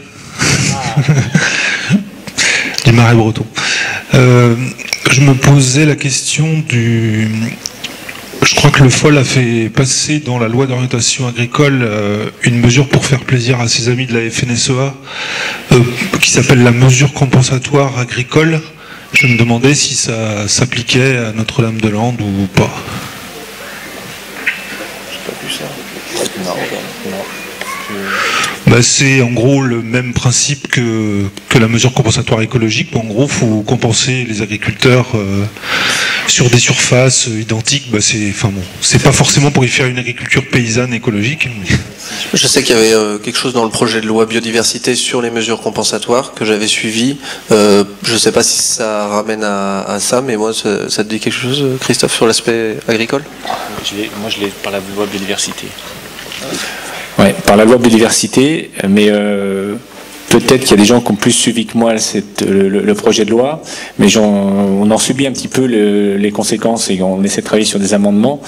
Du marais breton. Je me posais la question du... Je crois que le FOL a fait passer dans la loi d'orientation agricole une mesure pour faire plaisir à ses amis de la FNSEA qui s'appelle la mesure compensatoire agricole. Je me demandais si ça s'appliquait à Notre-Dame-de-Lande ou pas. Bah, c'est en gros le même principe que la mesure compensatoire écologique. En gros, il faut compenser les agriculteurs sur des surfaces identiques. Bah, c'est pas forcément pour y faire une agriculture paysanne écologique. Mais... Je sais qu'il y avait quelque chose dans le projet de loi biodiversité sur les mesures compensatoires que j'avais suivi. Je ne sais pas si ça ramène à ça, mais moi, ça te dit quelque chose, Christophe, sur l'aspect agricole ? Moi, je l'ai par la loi biodiversité. Ouais, par la loi biodiversité, mais peut-être qu'il y a des gens qui ont plus suivi que moi le projet de loi, mais on en subit un petit peu les conséquences et on essaie de travailler sur des amendements.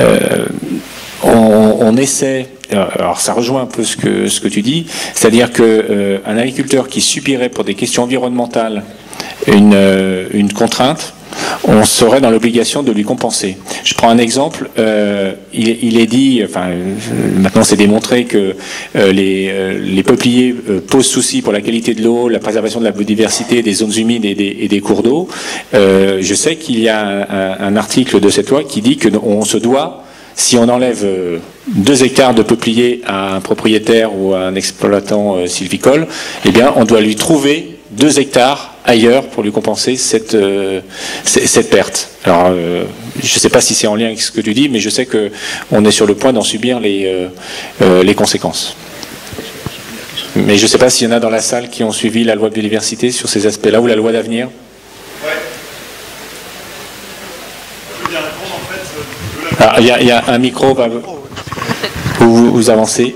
On essaie, alors ça rejoint un peu ce que tu dis, c'est-à-dire que un agriculteur qui subirait pour des questions environnementales une contrainte, on serait dans l'obligation de lui compenser. Je prends un exemple, il est dit, enfin maintenant c'est démontré que les peupliers posent souci pour la qualité de l'eau, la préservation de la biodiversité, des zones humides et des cours d'eau. Je sais qu'il y a un article de cette loi qui dit qu'on se doit, si on enlève 2 hectares de peupliers à un propriétaire ou à un exploitant sylvicole, eh bien on doit lui trouver 2 hectares ailleurs pour lui compenser cette perte. Alors, je ne sais pas si c'est en lien avec ce que tu dis, mais je sais qu'on est sur le point d'en subir les conséquences. Mais je ne sais pas s'il y en a dans la salle qui ont suivi la loi biodiversité sur ces aspects-là, ou la loi d'avenir. Il y a un micro où vous avancez.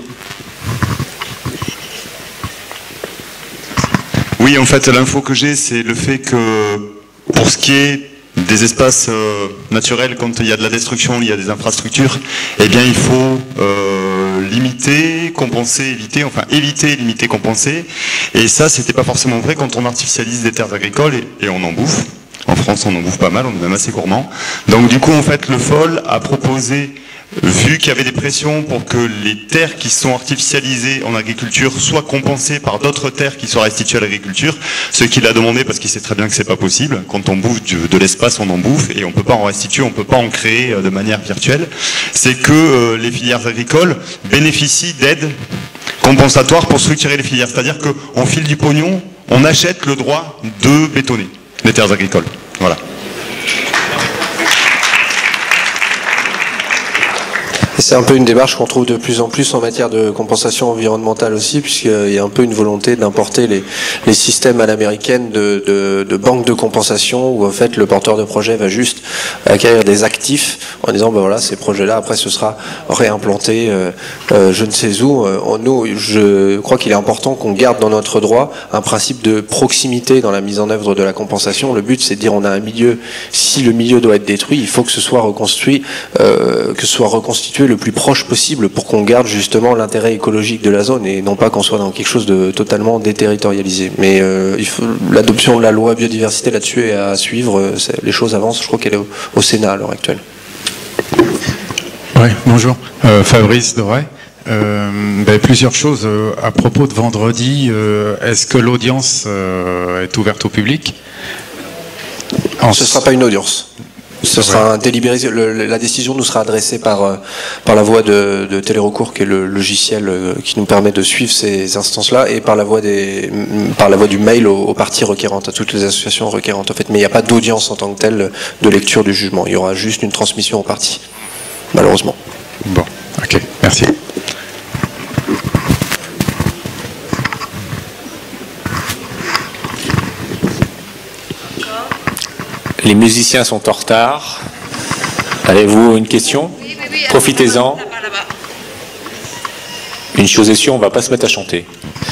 Oui, en fait, l'info que j'ai, c'est le fait que pour ce qui est des espaces naturels, quand il y a de la destruction, il y a des infrastructures, eh bien, il faut limiter, compenser, éviter, enfin éviter, limiter, compenser. Et ça, c'était pas forcément vrai quand on artificialise des terres agricoles et on en bouffe. En France, on en bouffe pas mal, on est même assez gourmand. Donc, du coup, en fait, le FOL a proposé, vu qu'il y avait des pressions pour que les terres qui sont artificialisées en agriculture soient compensées par d'autres terres qui sont restituées à l'agriculture, ce qu'il a demandé parce qu'il sait très bien que c'est pas possible. Quand on bouffe de l'espace, on en bouffe et on peut pas en restituer, on peut pas en créer de manière virtuelle. C'est que les filières agricoles bénéficient d'aides compensatoires pour structurer les filières. C'est-à-dire qu'on file du pognon, on achète le droit de bétonner les terres agricoles. Voilà. C'est un peu une démarche qu'on trouve de plus en plus en matière de compensation environnementale aussi, puisqu'il y a un peu une volonté d'importer les systèmes à l'américaine de banques de compensation, où en fait le porteur de projet va juste acquérir des actifs en disant ben voilà, ces projets-là après ce sera réimplanté je ne sais où. Nous, je crois qu'il est important qu'on garde dans notre droit un principe de proximité dans la mise en œuvre de la compensation. Le but, c'est de dire on a un milieu, si le milieu doit être détruit, il faut que ce soit reconstruit, que ce soit reconstitué le plus proche possible pour qu'on garde justement l'intérêt écologique de la zone et non pas qu'on soit dans quelque chose de totalement déterritorialisé. Mais l'adoption de la loi biodiversité là-dessus est à suivre. Les choses avancent. Je crois qu'elle est au Sénat à l'heure actuelle. Oui, bonjour. Fabrice Doré. Plusieurs choses à propos de vendredi. Est-ce que l'audience est ouverte au public? Ce ne sera pas une audience. Ce sera un délibéré. La décision nous sera adressée par la voie de Télérecours, qui est le logiciel qui nous permet de suivre ces instances-là, et par la voie du mail aux parties requérantes, à toutes les associations requérantes. En fait, mais il n'y a pas d'audience en tant que telle de lecture du jugement. Il y aura juste une transmission aux parties, malheureusement. Bon, ok, merci. Les musiciens sont en retard. Avez-vous une question? Oui. Profitez-en. Une chose est sûre, on ne va pas se mettre à chanter.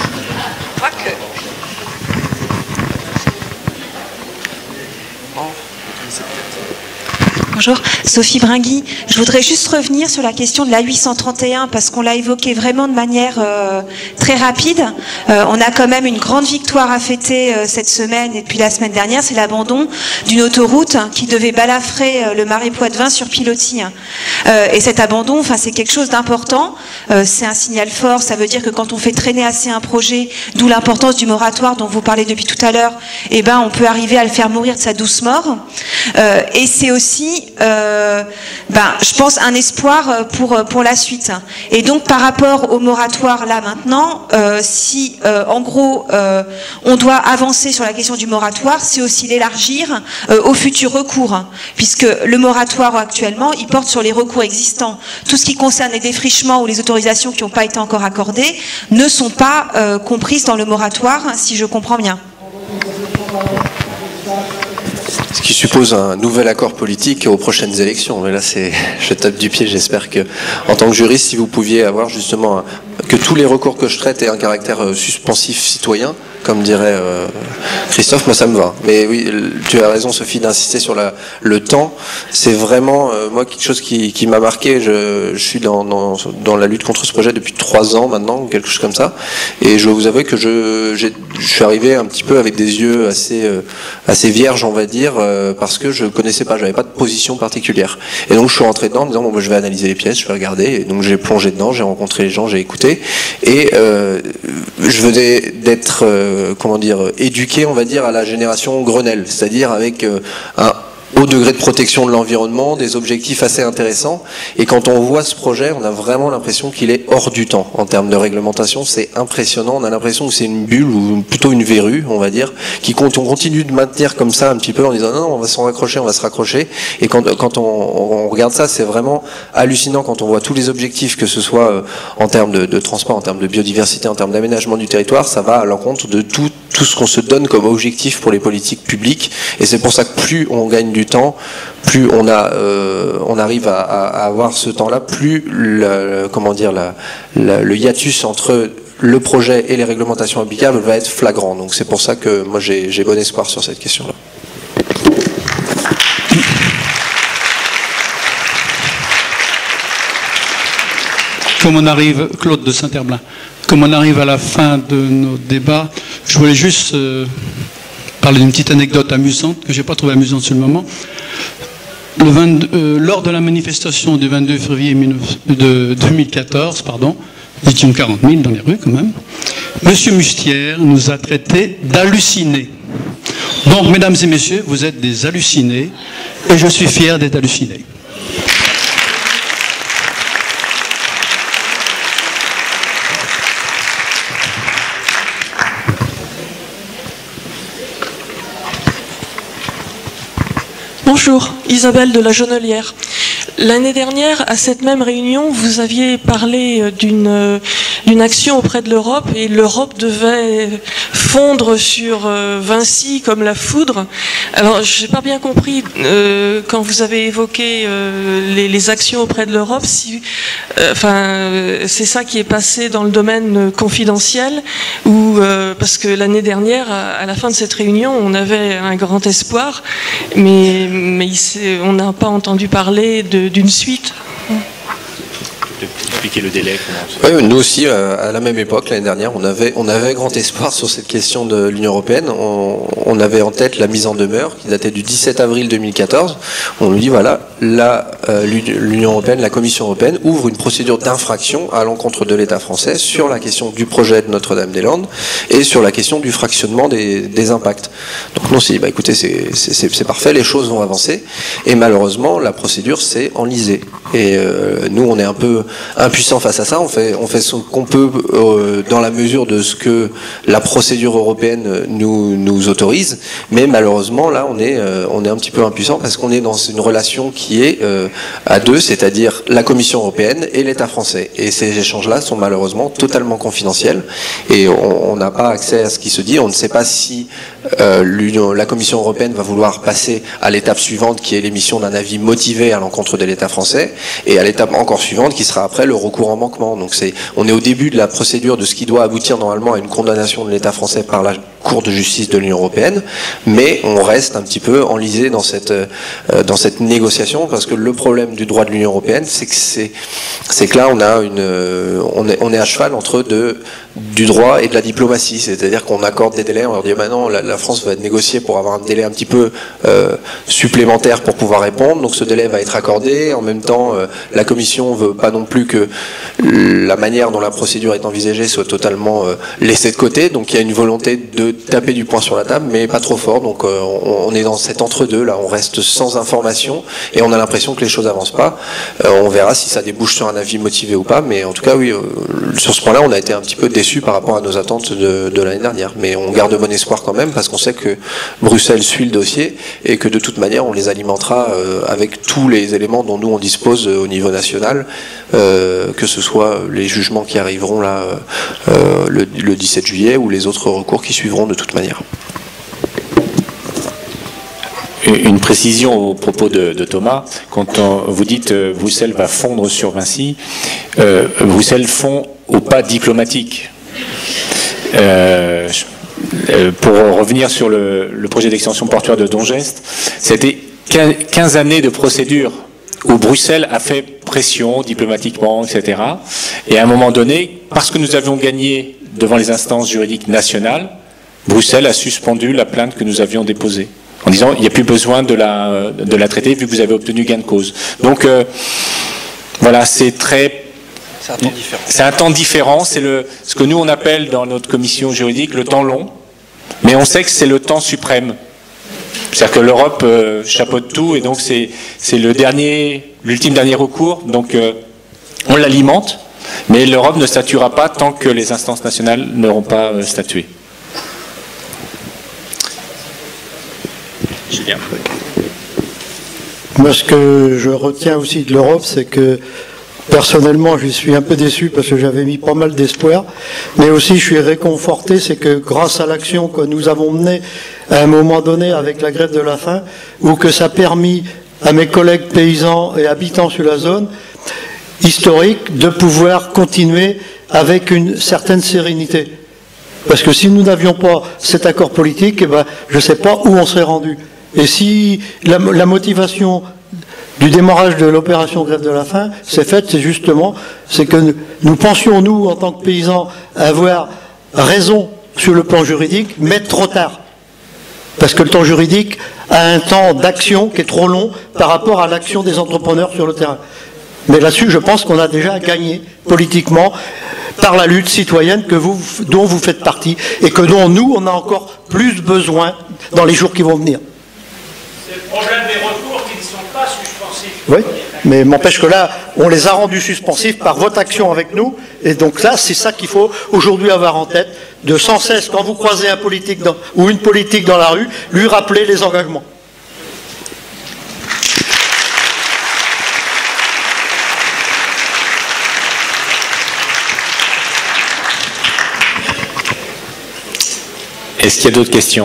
Bonjour, Sophie Bringui. Je voudrais juste revenir sur la question de l'A831 parce qu'on l'a évoqué vraiment de manière très rapide. On a quand même une grande victoire à fêter cette semaine et depuis la semaine dernière, c'est l'abandon d'une autoroute qui devait balafrer le Marais Poitevin sur pilotis. Et cet abandon, enfin, c'est quelque chose d'important. C'est un signal fort. Ça veut dire que quand on fait traîner assez un projet, d'où l'importance du moratoire dont vous parlez depuis tout à l'heure, eh ben, on peut arriver à le faire mourir de sa douce mort. Et c'est aussi je pense un espoir pour la suite. Et donc par rapport au moratoire là maintenant, si en gros on doit avancer sur la question du moratoire, c'est aussi l'élargir aux futurs recours, puisque le moratoire actuellement il porte sur les recours existants. Tout ce qui concerne les défrichements ou les autorisations qui n'ont pas été encore accordées ne sont pas comprises dans le moratoire, si je comprends bien. Ce qui suppose un nouvel accord politique aux prochaines élections. Mais là, je tape du pied. J'espère que, en tant que juriste, si vous pouviez avoir justement que tous les recours que je traite aient un caractère suspensif citoyen, comme dirait Christophe, moi ça me va. Mais oui, tu as raison Sophie d'insister sur le temps. C'est vraiment, moi, quelque chose qui m'a marqué. Je suis dans la lutte contre ce projet depuis 3 ans maintenant, ou quelque chose comme ça. Et je dois vous avouer que je suis arrivé un petit peu avec des yeux assez vierges, on va dire, parce que je connaissais pas, j'avais pas de position particulière. Et donc je suis rentré dedans en me disant, bon, je vais analyser les pièces, je vais regarder. Et donc j'ai plongé dedans, j'ai rencontré les gens, j'ai écouté. Et je venais d'être, éduqué, on va dire, à la génération Grenelle, c'est-à-dire avec un haut degré de protection de l'environnement, des objectifs assez intéressants. Et quand on voit ce projet, on a vraiment l'impression qu'il est hors du temps. En termes de réglementation, c'est impressionnant. On a l'impression que c'est une bulle, ou plutôt une verrue, on va dire, on continue de maintenir comme ça un petit peu en disant non, on va s'en raccrocher, on va se raccrocher. Et quand on regarde ça, c'est vraiment hallucinant quand on voit tous les objectifs, que ce soit en termes de transport, en termes de biodiversité, en termes d'aménagement du territoire, ça va à l'encontre de tout ce qu'on se donne comme objectif pour les politiques publiques. Et c'est pour ça que plus on gagne du temps, plus on arrive à avoir ce temps-là, plus le hiatus entre le projet et les réglementations applicables va être flagrant. Donc c'est pour ça que moi j'ai bon espoir sur cette question-là. Comme on arrive, Claude de Saint-Herblain, comme on arrive à la fin de nos débats, je voulais juste parler d'une petite anecdote amusante, que je n'ai pas trouvée amusante sur le moment. Lors de la manifestation du 22 février 2014, nous étions 40 000 dans les rues quand même, Monsieur Mustière nous a traités d'hallucinés. Donc, mesdames et messieurs, vous êtes des hallucinés, et je suis fier d'être halluciné. Bonjour, Isabelle de la Jonelière. L'année dernière, à cette même réunion, vous aviez parlé d'une action auprès de l'Europe, et l'Europe devait fondre sur Vinci comme la foudre. Alors, je n'ai pas bien compris quand vous avez évoqué les actions auprès de l'Europe, c'est ça qui est passé dans le domaine confidentiel, ou parce que l'année dernière, à la fin de cette réunion, on avait un grand espoir, mais on n'a pas entendu parler d'une suite. Expliquer le délai. Oui, nous aussi, à la même époque, l'année dernière, on avait grand espoir sur cette question de l'Union européenne. On avait en tête la mise en demeure qui datait du 17 avril 2014. On nous dit, voilà, là, l'Union européenne, la Commission européenne ouvre une procédure d'infraction à l'encontre de l'État français sur la question du projet de Notre-Dame-des-Landes et sur la question du fractionnement des impacts. Donc nous, on s'est dit, bah, écoutez, c'est parfait, les choses vont avancer. Et malheureusement, la procédure s'est enlisée. Et nous, on est un peu impuissants face à ça. On fait ce qu'on peut dans la mesure de ce que la procédure européenne nous autorise, mais malheureusement là on est un petit peu impuissant parce qu'on est dans une relation qui est à deux, c'est-à-dire la Commission européenne et l'État français. Et ces échanges-là sont malheureusement totalement confidentiels et on n'a pas accès à ce qui se dit. On ne sait pas si la Commission européenne va vouloir passer à l'étape suivante, qui est l'émission d'un avis motivé à l'encontre de l'État français, et à l'étape encore suivante qui sera après le recours en manquement. Donc on est au début de la procédure de ce qui doit aboutir normalement à une condamnation de l'État français par la Cour de justice de l'Union européenne, mais on reste un petit peu enlisé dans cette négociation, parce que le problème du droit de l'Union européenne, c'est que là on est à cheval entre du droit et de la diplomatie, c'est-à-dire qu'on accorde des délais, on leur dit maintenant la France va négocier pour avoir un délai un petit peu supplémentaire pour pouvoir répondre, donc ce délai va être accordé. En même temps, la Commission veut pas non plus que la manière dont la procédure est envisagée soit totalement laissée de côté, donc il y a une volonté de taper du poing sur la table, mais pas trop fort. Donc on est dans cet entre-deux là, on reste sans information et on a l'impression que les choses avancent pas. On verra si ça débouche sur un avis motivé ou pas, mais en tout cas oui, sur ce point-là, on a été un petit peu déçus par rapport à nos attentes de l'année dernière. Mais on garde bon espoir quand même, parce qu'on sait que Bruxelles suit le dossier et que de toute manière on les alimentera avec tous les éléments dont nous on dispose au niveau national, que ce soit les jugements qui arriveront là le 17 juillet ou les autres recours qui suivront de toute manière. Une précision au propos de Thomas, quand vous dites Bruxelles va fondre sur Vinci, Bruxelles fond au pas diplomatique. pour revenir sur le projet d'extension portuaire de Dongest, c'était 15 années de procédure où Bruxelles a fait pression diplomatiquement, etc. Et à un moment donné, parce que nous avions gagné devant les instances juridiques nationales, Bruxelles a suspendu la plainte que nous avions déposée, en disant il n'y a plus besoin de la traiter vu que vous avez obtenu gain de cause. Donc voilà, c'est un temps différent, c'est ce que nous on appelle dans notre commission juridique le temps long, mais on sait que c'est le temps suprême. C'est-à-dire que l'Europe chapeaute tout et donc c'est l'ultime dernier recours, donc on l'alimente, mais l'Europe ne statuera pas tant que les instances nationales n'auront pas statué. Julien. Moi, ce que je retiens aussi de l'Europe, c'est que personnellement, je suis un peu déçu parce que j'avais mis pas mal d'espoir, mais aussi je suis réconforté, c'est que grâce à l'action que nous avons menée à un moment donné avec la grève de la faim, ou que ça a permis à mes collègues paysans et habitants sur la zone historique de pouvoir continuer avec une certaine sérénité. Parce que si nous n'avions pas cet accord politique, eh ben, je ne sais pas où on serait rendu. Et si la motivation du démarrage de l'opération grève de la faim, c'est que nous pensions, nous, en tant que paysans, avoir raison sur le plan juridique, mais trop tard. Parce que le temps juridique a un temps d'action qui est trop long par rapport à l'action des entrepreneurs sur le terrain. Mais là-dessus, je pense qu'on a déjà gagné politiquement par la lutte citoyenne dont vous faites partie et que dont nous, on a encore plus besoin dans les jours qui vont venir. C'est le problème des recours qui ne sont pas suspensifs. Oui, mais m'empêche que là, on les a rendus suspensifs par votre action avec nous. Et donc là, c'est ça qu'il faut aujourd'hui avoir en tête, de sans cesse, quand vous croisez un politique ou une politique dans la rue, lui rappeler les engagements. Est-ce qu'il y a d'autres questions?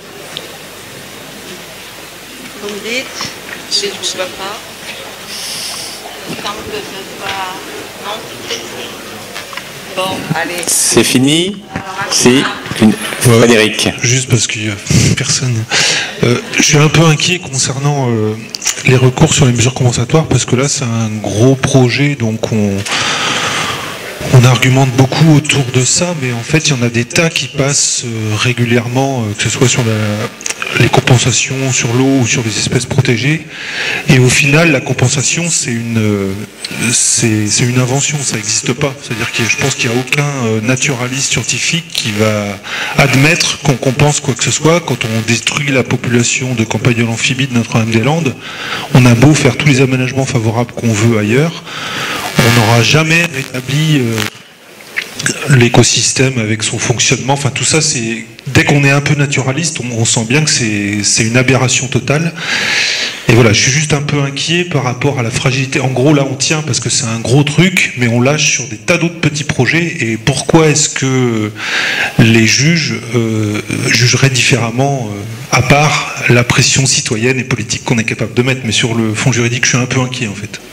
Vous me dites, si je ne vois pas. Il semble que ce soit... Non? Bon, allez. C'est fini? Si. Frédéric. Juste parce qu'il n'y a personne. Je suis un peu inquiet concernant les recours sur les mesures compensatoires, parce que là, c'est un gros projet, donc on argumente beaucoup autour de ça, mais en fait, il y en a des tas qui passent régulièrement, que ce soit sur les compensations sur l'eau ou sur les espèces protégées. Et au final, la compensation, c'est une invention, ça n'existe pas. C'est-à-dire que je pense qu'il n'y a aucun naturaliste scientifique qui va admettre qu'on compense quoi que ce soit. Quand on détruit la population de campagnols amphibies de Notre-Dame-des-Landes, on a beau faire tous les aménagements favorables qu'on veut ailleurs, on n'aura jamais rétabli l'écosystème avec son fonctionnement. Enfin, tout ça, c'est dès qu'on est un peu naturaliste, on sent bien que c'est une aberration totale. Et voilà, je suis juste un peu inquiet par rapport à la fragilité. En gros, là, on tient parce que c'est un gros truc, mais on lâche sur des tas d'autres petits projets. Et pourquoi est-ce que les juges jugeraient différemment, à part la pression citoyenne et politique qu'on est capable de mettre? Mais sur le fond juridique, je suis un peu inquiet, en fait.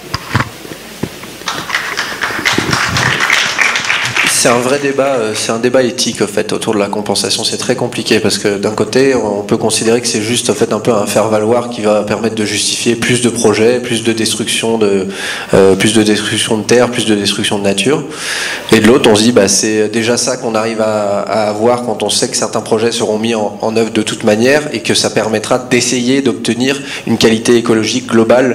C'est un vrai débat, c'est un débat éthique en fait autour de la compensation. C'est très compliqué parce que d'un côté, on peut considérer que c'est juste en fait un peu un faire-valoir qui va permettre de justifier plus de projets, plus de destruction de terre, plus de destruction de nature. Et de l'autre, on se dit bah c'est déjà ça qu'on arrive à avoir quand on sait que certains projets seront mis en œuvre de toute manière et que ça permettra d'essayer d'obtenir une qualité écologique globale.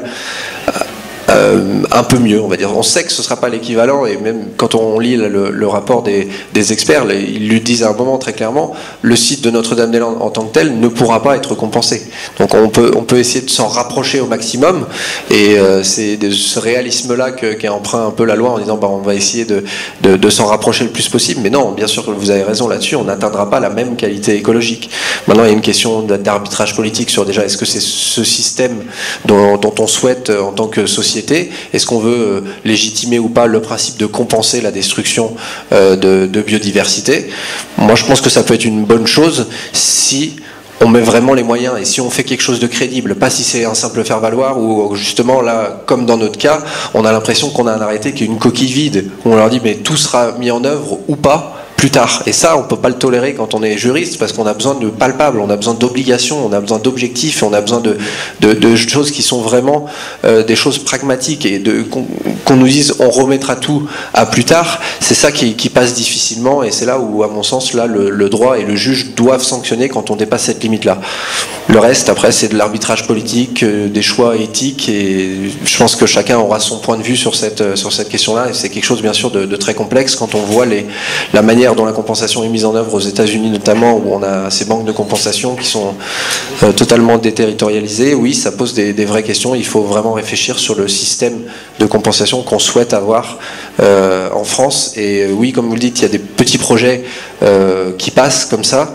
Un peu mieux, on va dire. On sait que ce ne sera pas l'équivalent, et même quand on lit le rapport des experts, ils lui disent à un moment très clairement, le site de Notre-Dame-des-Landes en tant que tel ne pourra pas être compensé. Donc on peut essayer de s'en rapprocher au maximum, et c'est de ce réalisme-là qu'est emprunt un peu la loi en disant bah, on va essayer de s'en rapprocher le plus possible, mais non, bien sûr que vous avez raison là-dessus, on n'atteindra pas la même qualité écologique. Maintenant, il y a une question d'arbitrage politique sur déjà, est-ce que c'est ce système dont on souhaite en tant que société, est-ce qu'on veut légitimer ou pas le principe de compenser la destruction de biodiversité? Moi, je pense que ça peut être une bonne chose si on met vraiment les moyens et si on fait quelque chose de crédible, pas si c'est un simple faire-valoir ou justement là, comme dans notre cas, on a l'impression qu'on a un arrêté qui est une coquille vide, où on leur dit mais tout sera mis en œuvre ou pas, plus tard. Et ça, on peut pas le tolérer quand on est juriste, parce qu'on a besoin de palpable, on a besoin d'obligations, on a besoin d'objectifs, on a besoin de choses qui sont vraiment des choses pragmatiques, et qu'on nous dise on remettra tout à plus tard, c'est ça qui passe difficilement, et c'est là où, à mon sens, là, le droit et le juge doivent sanctionner quand on dépasse cette limite-là. Le reste, après, c'est de l'arbitrage politique, des choix éthiques, et je pense que chacun aura son point de vue sur cette question-là, et c'est quelque chose, bien sûr, de très complexe quand on voit la manière dont la compensation est mise en œuvre aux États-Unis notamment, où on a ces banques de compensation qui sont totalement déterritorialisées. Oui, ça pose des vraies questions. Il faut vraiment réfléchir sur le système de compensation qu'on souhaite avoir en France. Et oui, comme vous le dites, il y a des petits projets qui passent comme ça,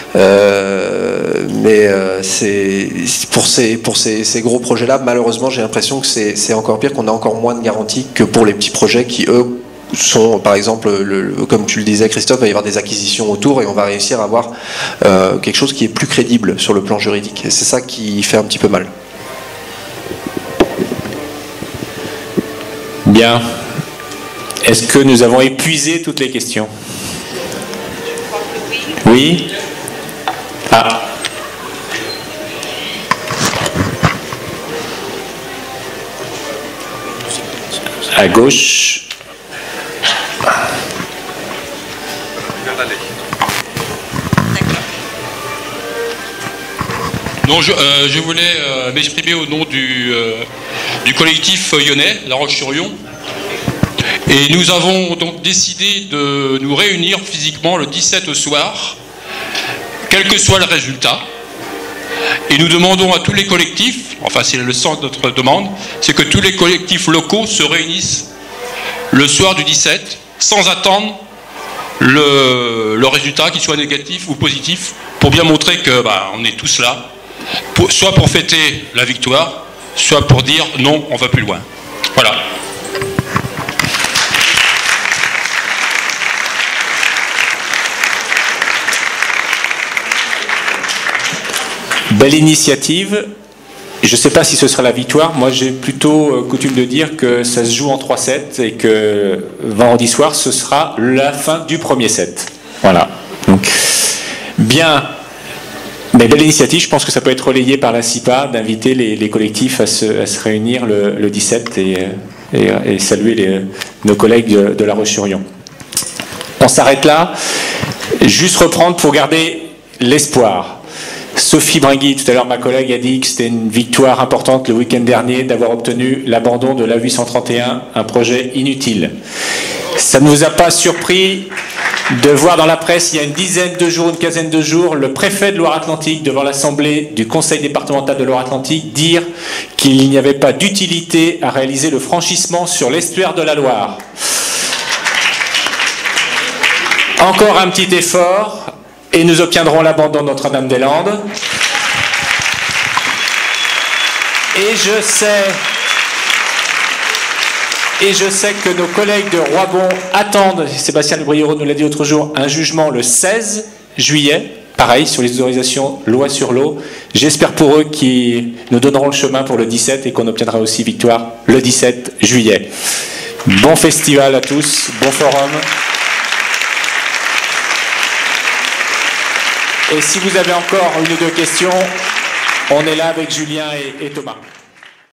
mais pour ces gros projets-là, malheureusement, j'ai l'impression que c'est encore pire, qu'on a encore moins de garanties que pour les petits projets qui, eux, sont, par exemple, comme tu le disais, Christophe, il va y avoir des acquisitions autour, et on va réussir à avoir quelque chose qui est plus crédible sur le plan juridique. Et c'est ça qui fait un petit peu mal. Bien. Est-ce que nous avons épuisé toutes les questions? Oui. Ah. À gauche. Non, je voulais m'exprimer au nom du collectif lyonnais, La Roche-sur-Yon. Et nous avons donc décidé de nous réunir physiquement le 17 au soir, quel que soit le résultat. Et nous demandons à tous les collectifs, enfin c'est le sens de notre demande, c'est que tous les collectifs locaux se réunissent le soir du 17, sans attendre le résultat, qu'il soit négatif ou positif, pour bien montrer que on est tous là, soit pour fêter la victoire, soit pour dire non, on va plus loin. Voilà. Belle initiative. Je ne sais pas si ce sera la victoire. Moi, j'ai plutôt coutume de dire que ça se joue en 3 sets et que vendredi soir, ce sera la fin du premier set. Voilà. Donc, bien. Mais belle initiative. Je pense que ça peut être relayé par la CIPA d'inviter les collectifs à se réunir le 17 et saluer nos collègues de La Roche-sur-Yon. On s'arrête là. Juste reprendre pour garder l'espoir. Sophie Bringui, tout à l'heure ma collègue, a dit que c'était une victoire importante le week-end dernier d'avoir obtenu l'abandon de l'A831, un projet inutile. Ça ne vous a pas surpris de voir dans la presse, il y a une quinzaine de jours, le préfet de Loire-Atlantique devant l'Assemblée du Conseil départemental de Loire-Atlantique dire qu'il n'y avait pas d'utilité à réaliser le franchissement sur l'estuaire de la Loire. Encore un petit effort et nous obtiendrons l'abandon de Notre-Dame-des-Landes. Et je sais que nos collègues de Roibon attendent, Sébastien Le Bruyero nous l'a dit l'autre jour, un jugement le 16 juillet, pareil, sur les autorisations loi sur l'eau. J'espère pour eux qu'ils nous donneront le chemin pour le 17 et qu'on obtiendra aussi victoire le 17 juillet. Bon festival à tous, bon forum. Et si vous avez encore une ou deux questions, on est là avec Julien et Thomas.